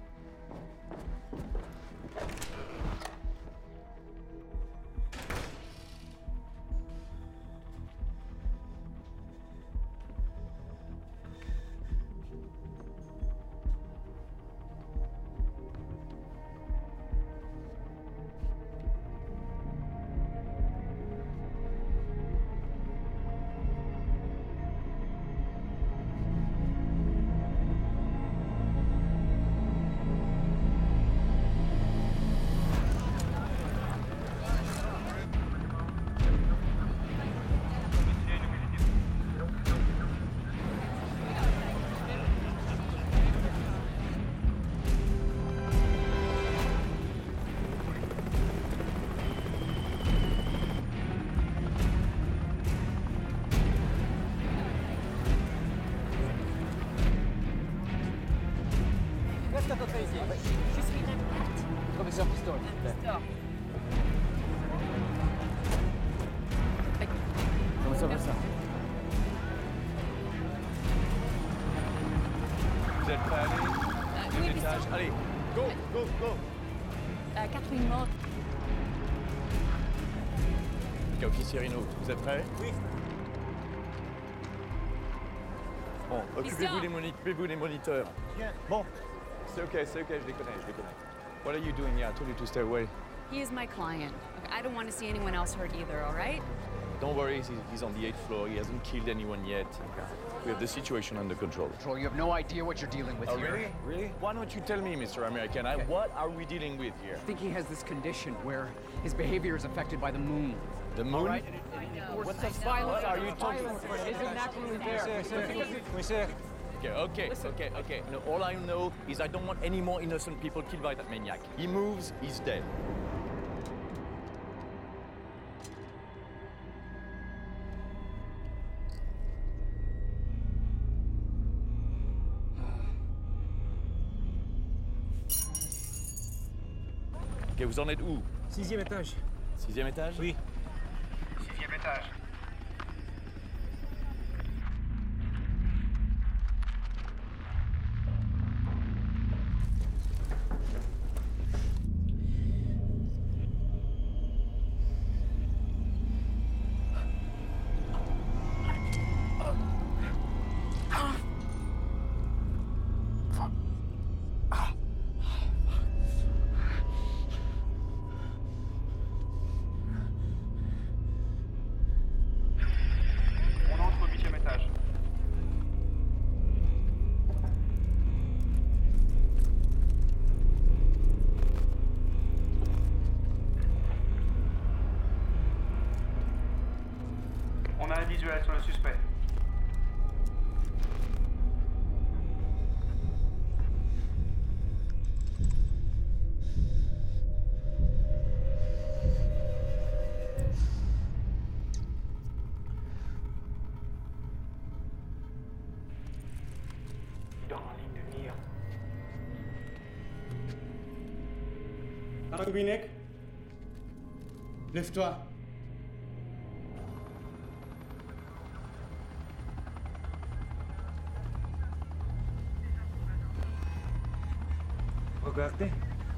Vous êtes prêts à aller? Deux oui, étages. bien sûr. Allez, go, go, go. Euh, Catherine Maud. Ok, officier Rino, vous êtes prêts? Oui. Bon, occupez-vous des, moni occupez-vous des moniteurs. Bon, c'est ok, c'est ok, je les connais, je les connais. What are you doing here? I told you to stay away. He is my client. I don't want to see anyone else hurt either, all right? Don't worry, he's, he's on the eighth floor. He hasn't killed anyone yet. We have the situation under control. Control, you have no idea what you're dealing with oh, here. Really? Really? Why don't you tell me, Mister American? I, what are we dealing with here? I think he has this condition where his behavior is affected by the moon. The moon? All right? And it, it, it What's the violence? What are you talking about? Isn't naturally there. Oui, sir. Okay, okay, okay, okay. No, all I know is I don't want any more innocent people killed by that maniac. He moves, he's dead. Ok, vous en êtes où? Sixième étage. Sixième étage? Oui. Sixième étage. On a un visuel sur le suspect. Dans la ligne de mire. Aragobinek, lève-toi. Regardez.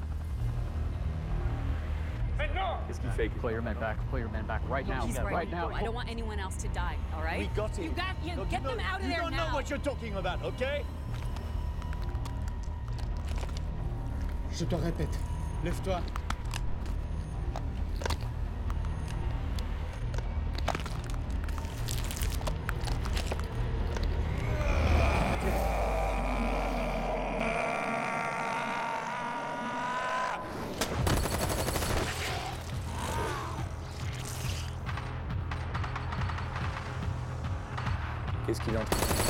Qu'est-ce qu'il fait? Pull your men back. Pull your men back right now. He's right, right. now. I don't want anyone else to die, all right? We got it. You got you Look, get you them know, out of you there don't now. know what you're talking about, okay? Je te répète, Lève-toi. Qu'est-ce qu'il est en train de...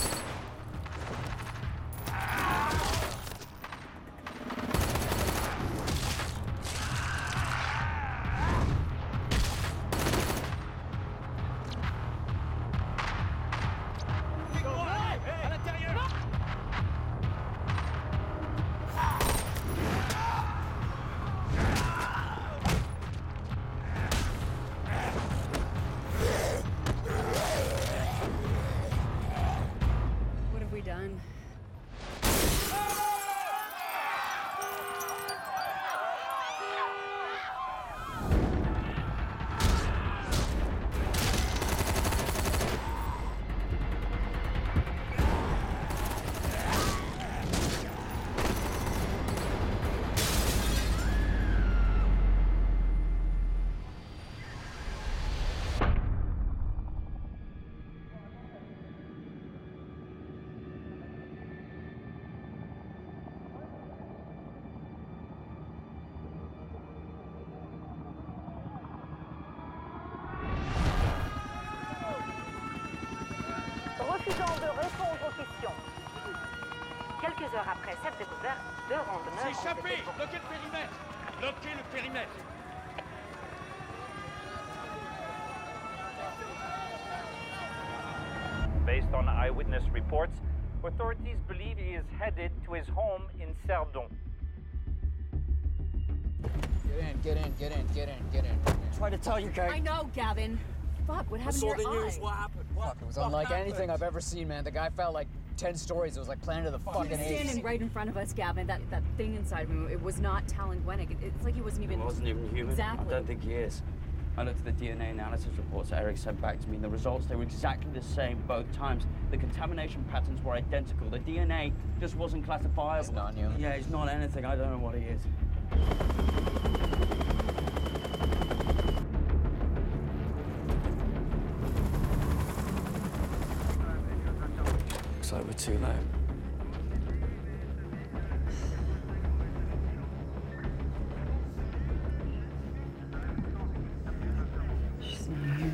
What have we done? Refusant de répondre aux questions. Quelques heures après cette découverte, deux randonneurs ont S'échapper! été... Bloquez le périmètre! Bloquez le périmètre! Based on eyewitness reports, authorities believe he is headed to his home in Cerdon. Get in, get in, get in, get in, get in. Try to tell you, Kate. I know, Gavin. Fuck, what happened to your eye? happened? Fuck, it was unlike anything I've ever seen, man. The guy fell like ten stories. It was like Planet of the He fucking was Apes. standing right in front of us, Gavin. That that thing inside of him, it was not Talon Gwennick. It, it's like he wasn't even... He wasn't even human. Exactly. I don't think he is. I looked at the D N A analysis reports that Eric sent back to me, and the results, they were exactly the same both times. The contamination patterns were identical. The D N A just wasn't classifiable. He's non-human. Yeah, he's not anything. I don't know what he is. Looks like we're too late. She's not here.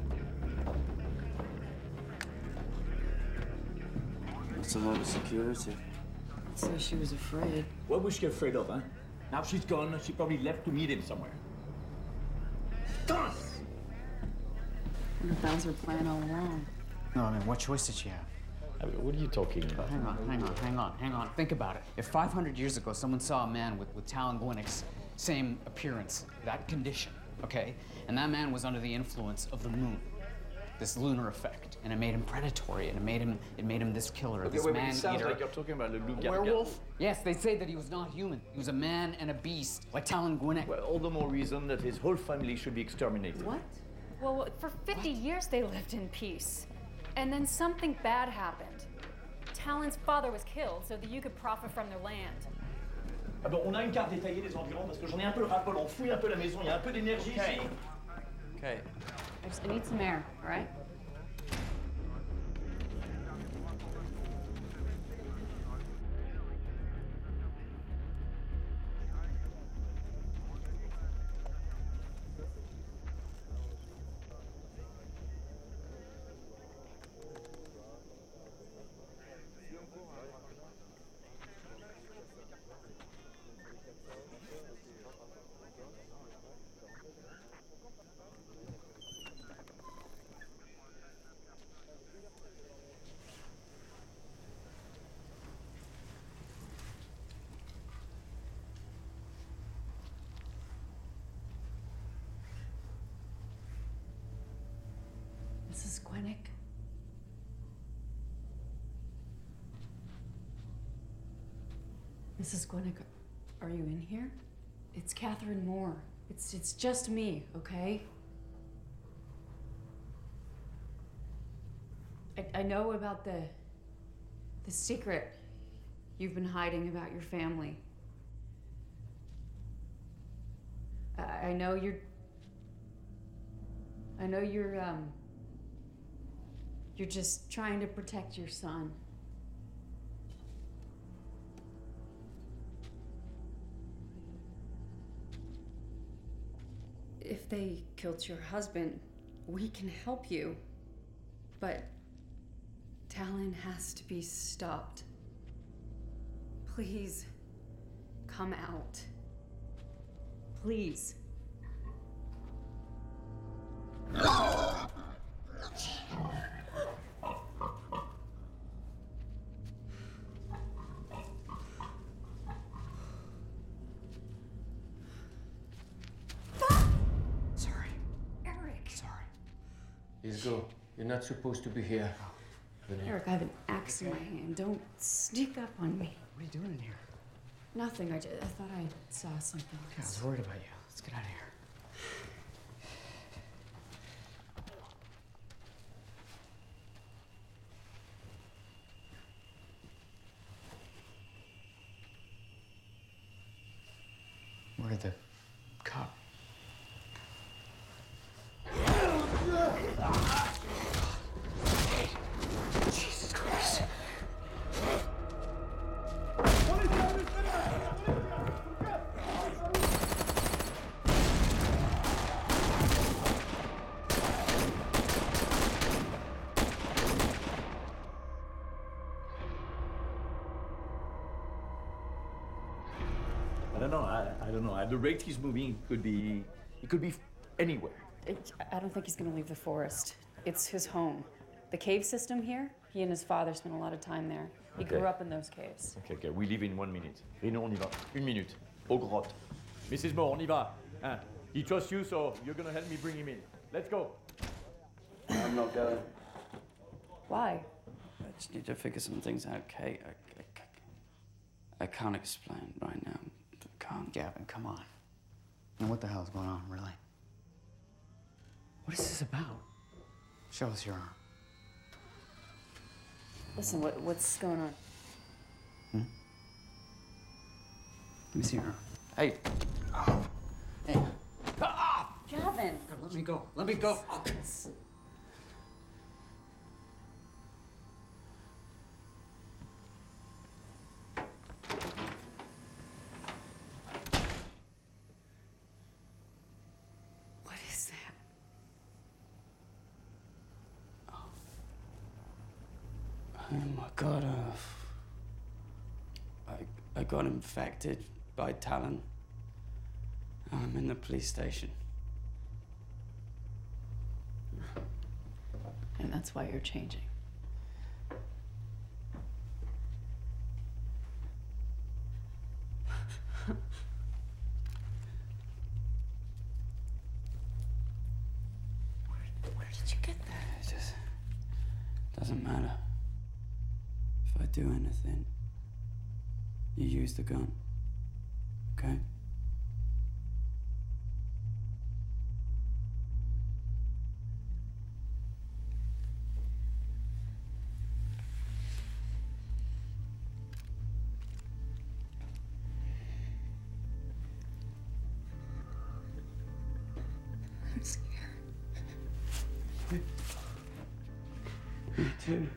That's a lot of security. So she was afraid. What was she afraid of, huh? Now she's gone, she probably left to meet him somewhere. Gone! And that was her plan all along. No, I mean, what choice did she have? I mean, what are you talking about? Hang on, hang on, hang on, hang on. Think about it. If five hundred years ago someone saw a man with, with Talon Gwennick's same appearance, that condition, okay, and that man was under the influence of the moon, this lunar effect, and it made him predatory, and it made him it made him this killer, Okay, this wait, wait, man it sounds eater. like you're talking about the loup A werewolf? Yes, they say that he was not human. He was a man and a beast, like Talon Gwennick. Well, all the more reason that his whole family should be exterminated. What? Well, for fifty years they lived in peace. And then something bad happened. Talon's father was killed so that you could profit from their land. Ah bon, on a une carte détaillée des environs parce que j'en ai un peu le ras-le-bol. On fouille un peu la maison, il y a un peu d'énergie ici. Okay. I just I need some air, all right? Missus Gwennick? Missus Gwennick, are you in here? It's Catherine Moore. It's it's just me, okay? I, I know about the the secret you've been hiding about your family. I, I know you're. I know you're, um. You're just trying to protect your son. If they killed your husband, we can help you. But Talon has to be stopped. Please, come out. Please. Sorry. Eric. Sorry. Please go. You're not supposed to be here. Eric, I have an axe in my hand. Don't sneak up on me. What are you doing in here? Nothing. I, just, I thought I saw something. Yeah, I was worried about you. Let's get out of here. Where are the cop? Jesus Christ. I don't know. I, I don't know. At the rate he's moving, it could be, it could be anywhere. It, I don't think he's gonna leave the forest. It's his home. The cave system here, he and his father spent a lot of time there. He Okay. grew up in those caves. Okay, okay. We leave in one minute. Reno, on y va. Une minute. Aux grottes. Missus Moore, on y va. Hein? He trusts you, so you're gonna help me bring him in. Let's go. I'm not going. Why? I just need to figure some things out, Kate. I, I, I can't explain right now. I can't. Gavin, come on. Now, what the hell's going on, really? What is this about? Show us your arm. Listen, what, what's going on? Hmm? Let me see your arm. Hey. Oh. Hey. Gavin! Let me go. Let me go. What is that? Oh my God. Uh, I, I got infected by Talon. I'm in the police station. And that's why you're changing. where, where did you get that? It just doesn't matter. If I do anything, you use the gun. Okay? I'm scared. Me too.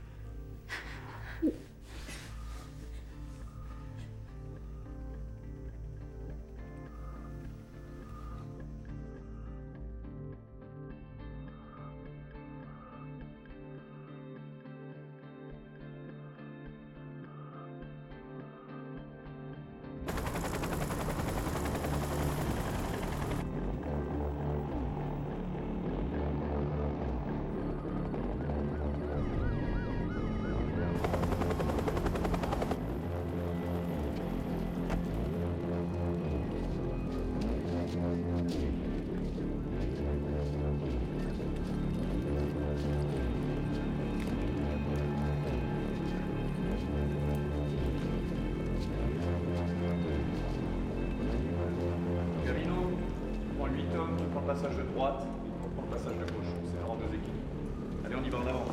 Gavino, prends huit hommes, tu prends le passage de droite, et tu prends le passage de gauche. C'est vraiment deux équipes. Allez, on y va en avant.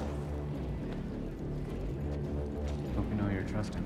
Hope you know you're trusting.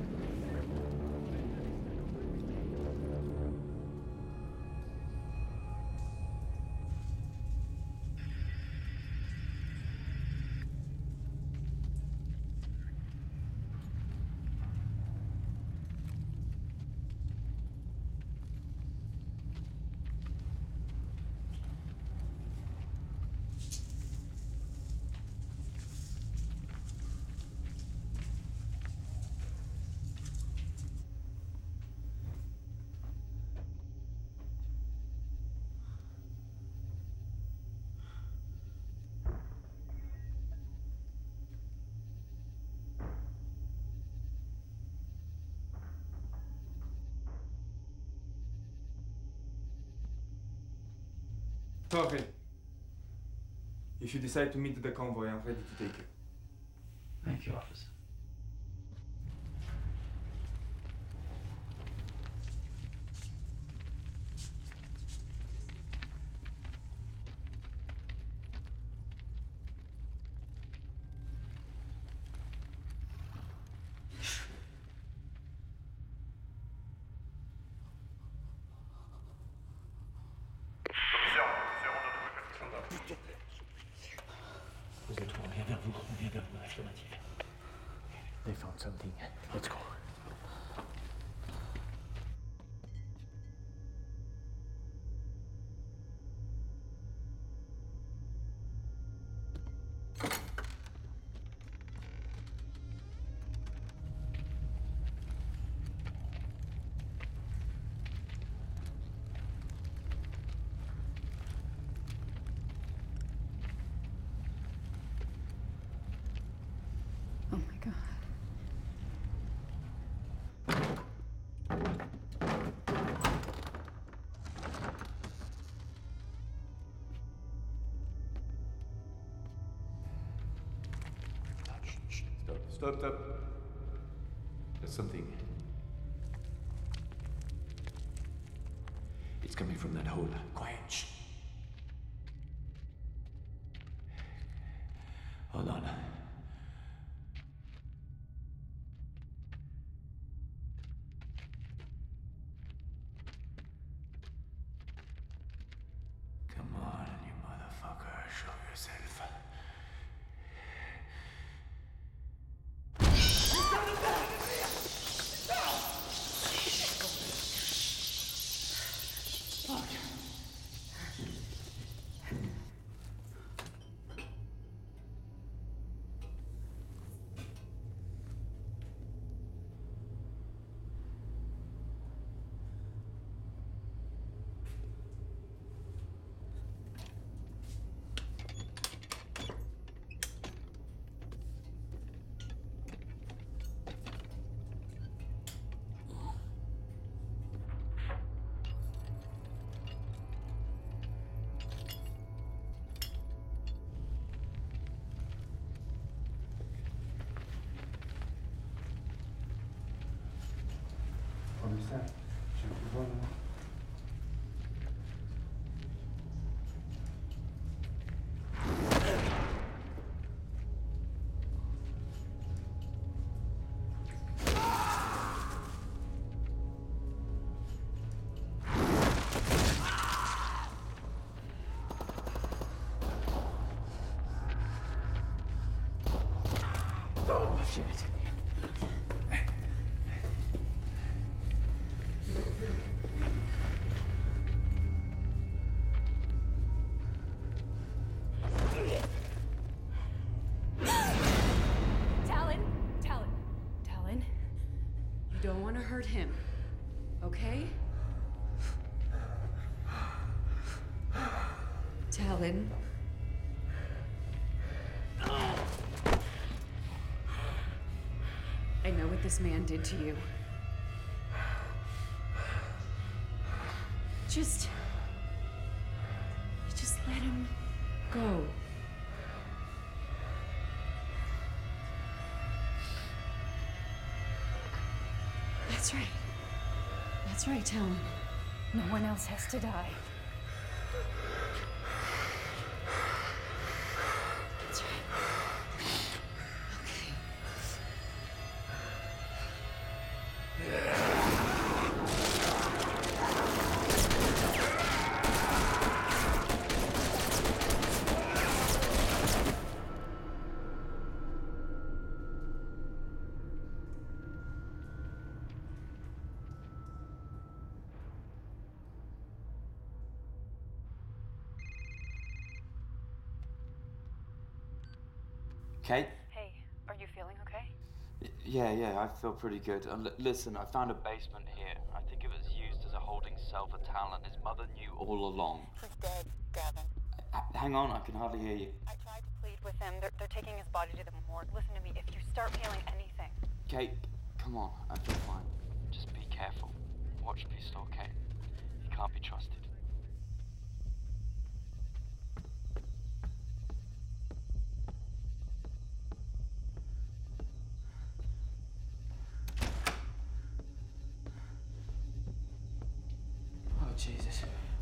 Sorry. If you decide to meet the convoy, I'm ready to take you. Thank you, officer. Vous êtes où? On vient vers vous, on vient vers vous, affirmative. They found something. Let's go. Oh my god. Stop, stop, stop. There's something. It's coming from that hole. Quiet. Shh. Hold on. Come on, you motherfucker. Show yourself. Commissaire, je peux voir là. Oh shit. Talon, Talon, Talon. You don't want to hurt him, okay? Talon. I know what this man did to you. Just... Just let him go. That's right. That's right, Talon. No one else has to die. That's right. Kate? Hey, are you feeling okay? Y- Yeah, yeah, I feel pretty good. Uh, l- listen, I found a basement here. I think it was used as a holding cell for Talon. His mother knew all along. He's dead, Gavin. H- hang on, I can hardly hear you. I tried to plead with him. They're, they're taking his body to the morgue. Listen to me, if you start feeling anything... Kate, come on, I feel fine. Just be careful. Watch Pistol, Kate. He can't be trusted.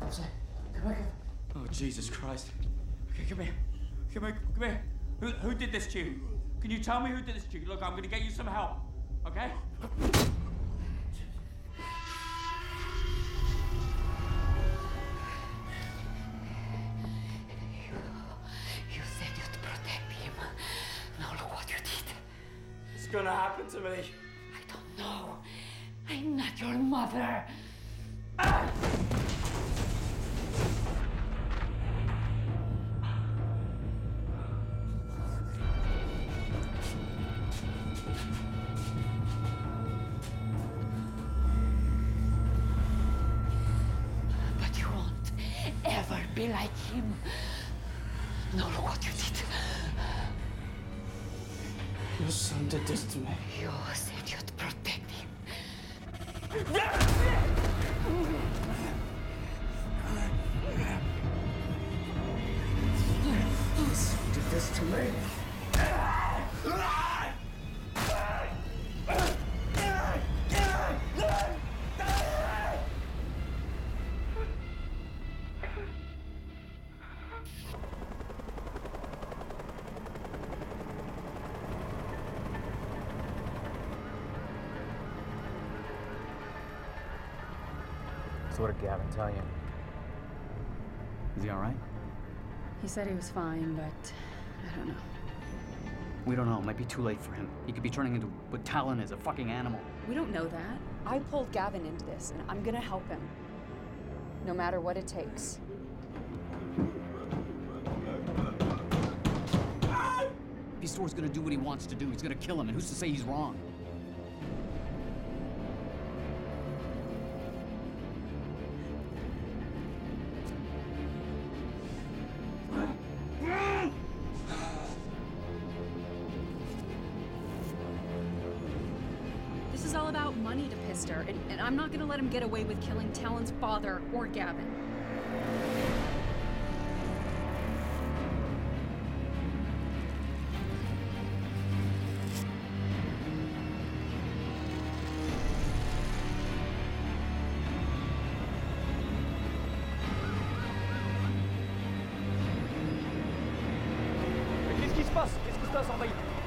outside. Come back. Oh, Jesus Christ. Okay, come here. Come here, come here. Who, who did this to you? Can you tell me who did this to you? Look, I'm gonna get you some help, okay? You said you'd protect him. Now look what you did. What's gonna happen to me? I don't know. I'm not your mother. Ah! But you won't ever be like him. Now look what you did. Your son did this to me. You said you'd protect him. Your son did this to me. So what did Gavin tell you? Is he all right? He said he was fine, but I don't know. We don't know. It might be too late for him. He could be turning into what Talon is, a fucking animal. We don't know that. I pulled Gavin into this, and I'm gonna help him. No matter what it takes. Pistor's gonna do what he wants to do. He's gonna kill him, and who's to say he's wrong? This is all about money to Pistor, and, and I'm not gonna let him get away with killing Talon's father or Gavin. Mais qu'est-ce qui se passe? Qu'est-ce qui se passe en bas?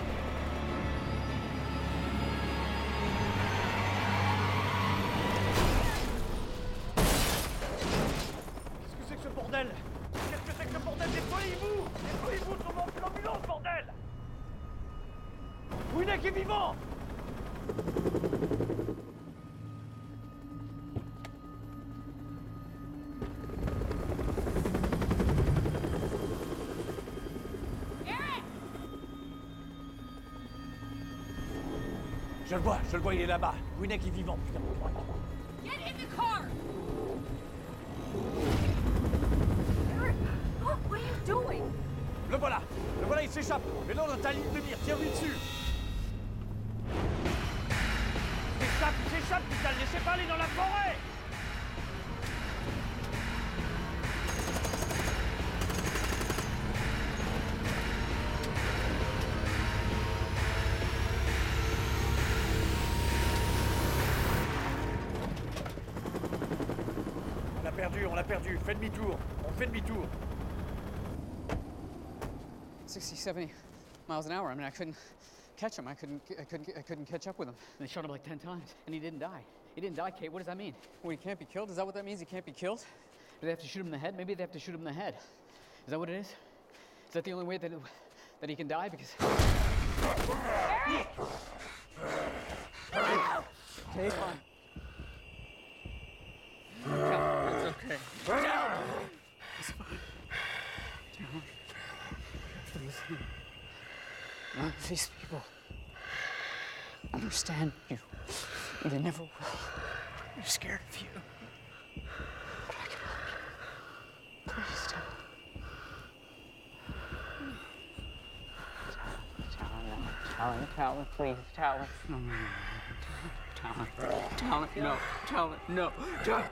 Qu'est-ce que c'est que ce bordel? Qu'est-ce que c'est que ce bordel? Déployez-vous! Déployez-vous sur mon l'ambulance, bordel! Winnick est vivant! Je le vois, je le vois, il est là-bas. Winnick est vivant, putain. Get in the car! Eric, look, what are you doing? Le voilà, le voilà, il s'échappe. Mais non, dans ta ligne de mire, tire-lui dessus. Il s'échappe, il s'échappe, putain, le laissez pas aller dans la forêt. On l'a perdu, on l'a perdu. Fais demi-tour, on fait demi-tour. sixty, seventy miles an hour. I mean, I couldn't catch him. I couldn't, I couldn't, I couldn't catch up with him. They shot him like ten times, and he didn't die. He didn't die, Kate. What does that mean? Well, he can't be killed? Is that what that means? He can't be killed? Do they have to shoot him in the head? Maybe they have to shoot him in the head. Is that what it is? Is that the only way that, it, that he can die? Because... Eric! Okay, fine. It's okay. It's fine. Talon. Please. None of these people understand you. They never will. They're scared of you. But I can help you. Please, Talon. Talon, Talon, please, Talon. No, no, no, no. Talon, Talon, no, Talon, no, Talon.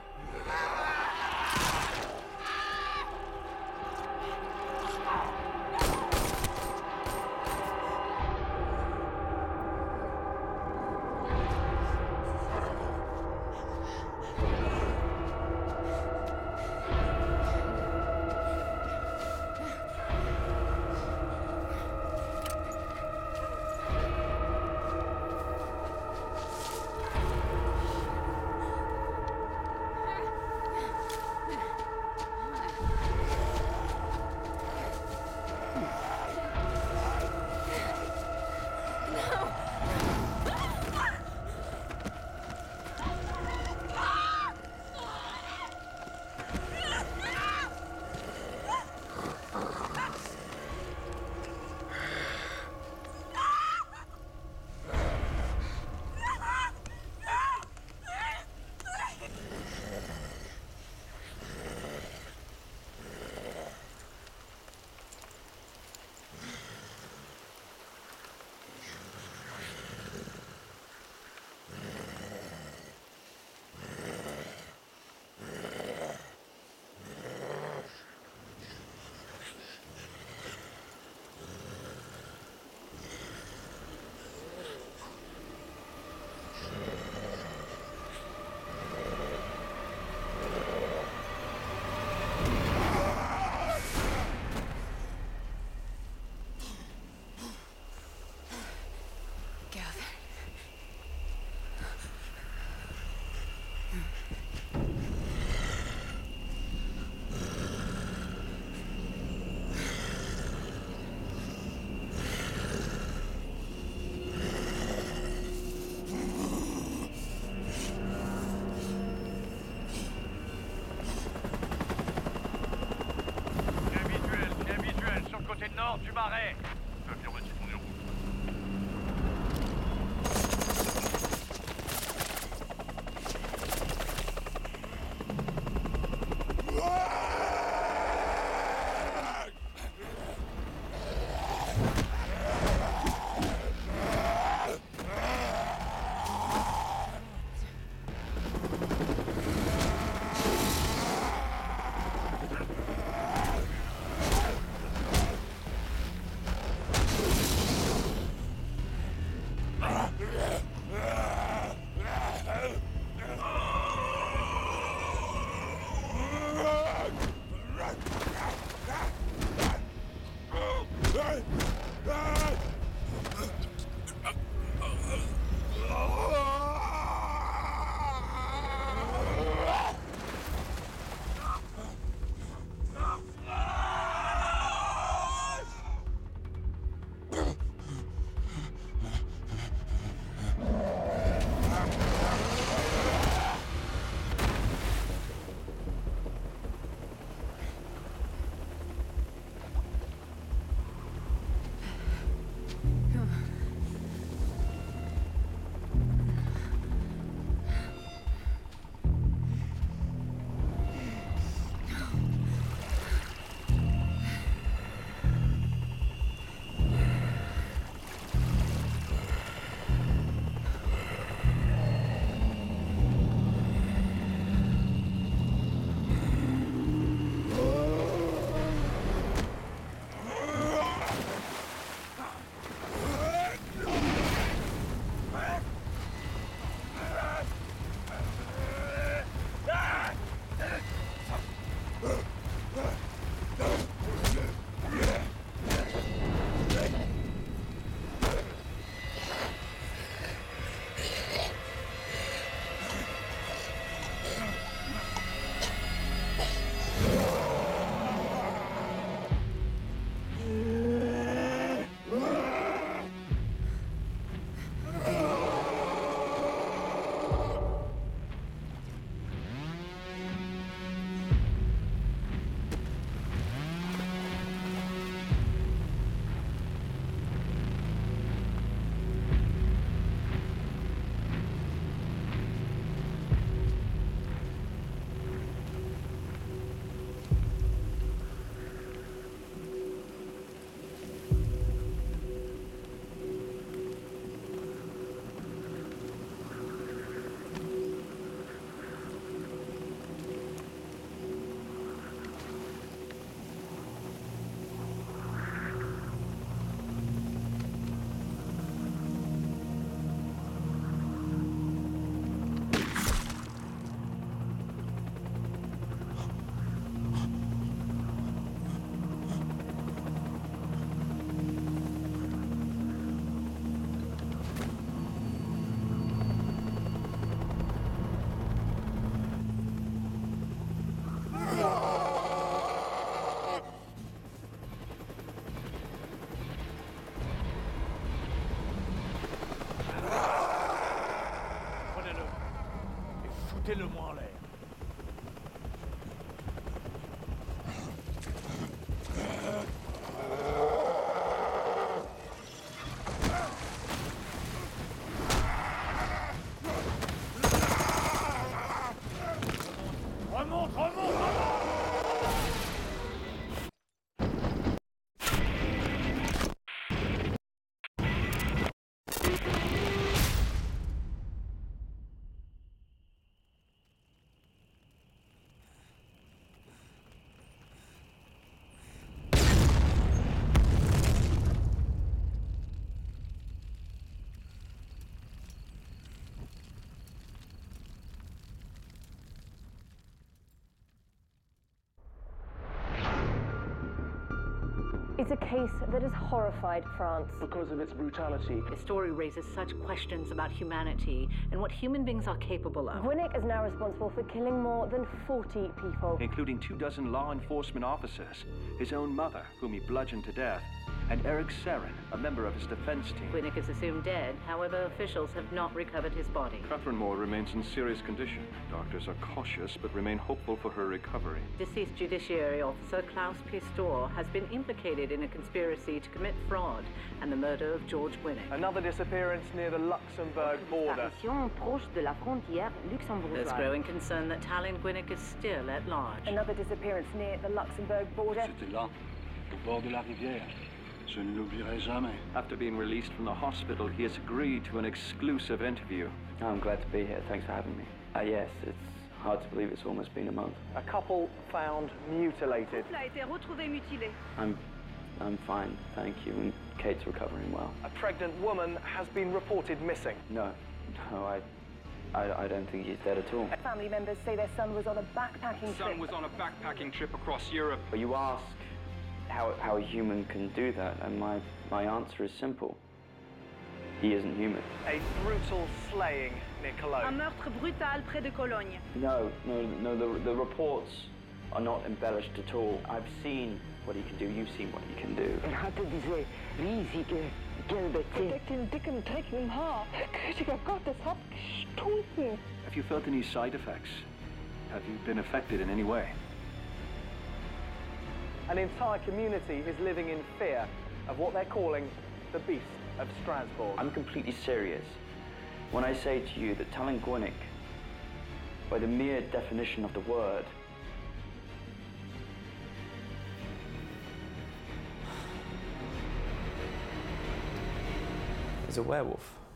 marais. Affirmatif, on est en route. Foutez-le-moi en l'air. Remonte, remonte, remonte. It's a case that has horrified France. Because of its brutality. The story raises such questions about humanity and what human beings are capable of. Gwynnick is now responsible for killing more than forty people. Including two dozen law enforcement officers, his own mother, whom he bludgeoned to death, and Eric Sarin, a member of his defense team. Gwynnick is assumed dead. However, officials have not recovered his body. Catherine Moore remains in serious condition. Doctors are cautious but remain hopeful for her recovery. Deceased Judiciary Officer Klaus Pistor has been implicated in a conspiracy to commit fraud and the murder of George Gwynnick. Another disappearance near the Luxembourg border. There's growing concern that Tallinn Gwynnick is still at large. Another disappearance near the Luxembourg border. C'était là, au bord de la rivière. Je ne l'oublierai jamais. After being released from the hospital, he has agreed to an exclusive interview. I'm glad to be here. Thanks for having me. Uh, yes, it's hard to believe it's almost been a month. A couple found mutilated. I'm, I'm fine, thank you, and Kate's recovering well. A pregnant woman has been reported missing. No, no, I, I, I don't think he's dead at all. Family members say their son was on a backpacking Son trip. was on a backpacking trip across Europe. But you ask how, how a human can do that, and my, my answer is simple. He isn't human. A brutal slaying near Cologne. Un meurtre brutal près de Cologne. No, no, no, the, the reports are not embellished at all. I've seen what he can do, you've seen what he can do. hatte diese riesige gelbe Zähne. Den dicken Dreck im Haar. Gütiger Gott, das hat gestunken. Have you felt any side effects? Have you been affected in any way? An entire community is living in fear of what they're calling the Beast of Strasbourg. I'm completely serious when I say to you that Tallinn Gwynnick, by the mere definition of the word, is a werewolf.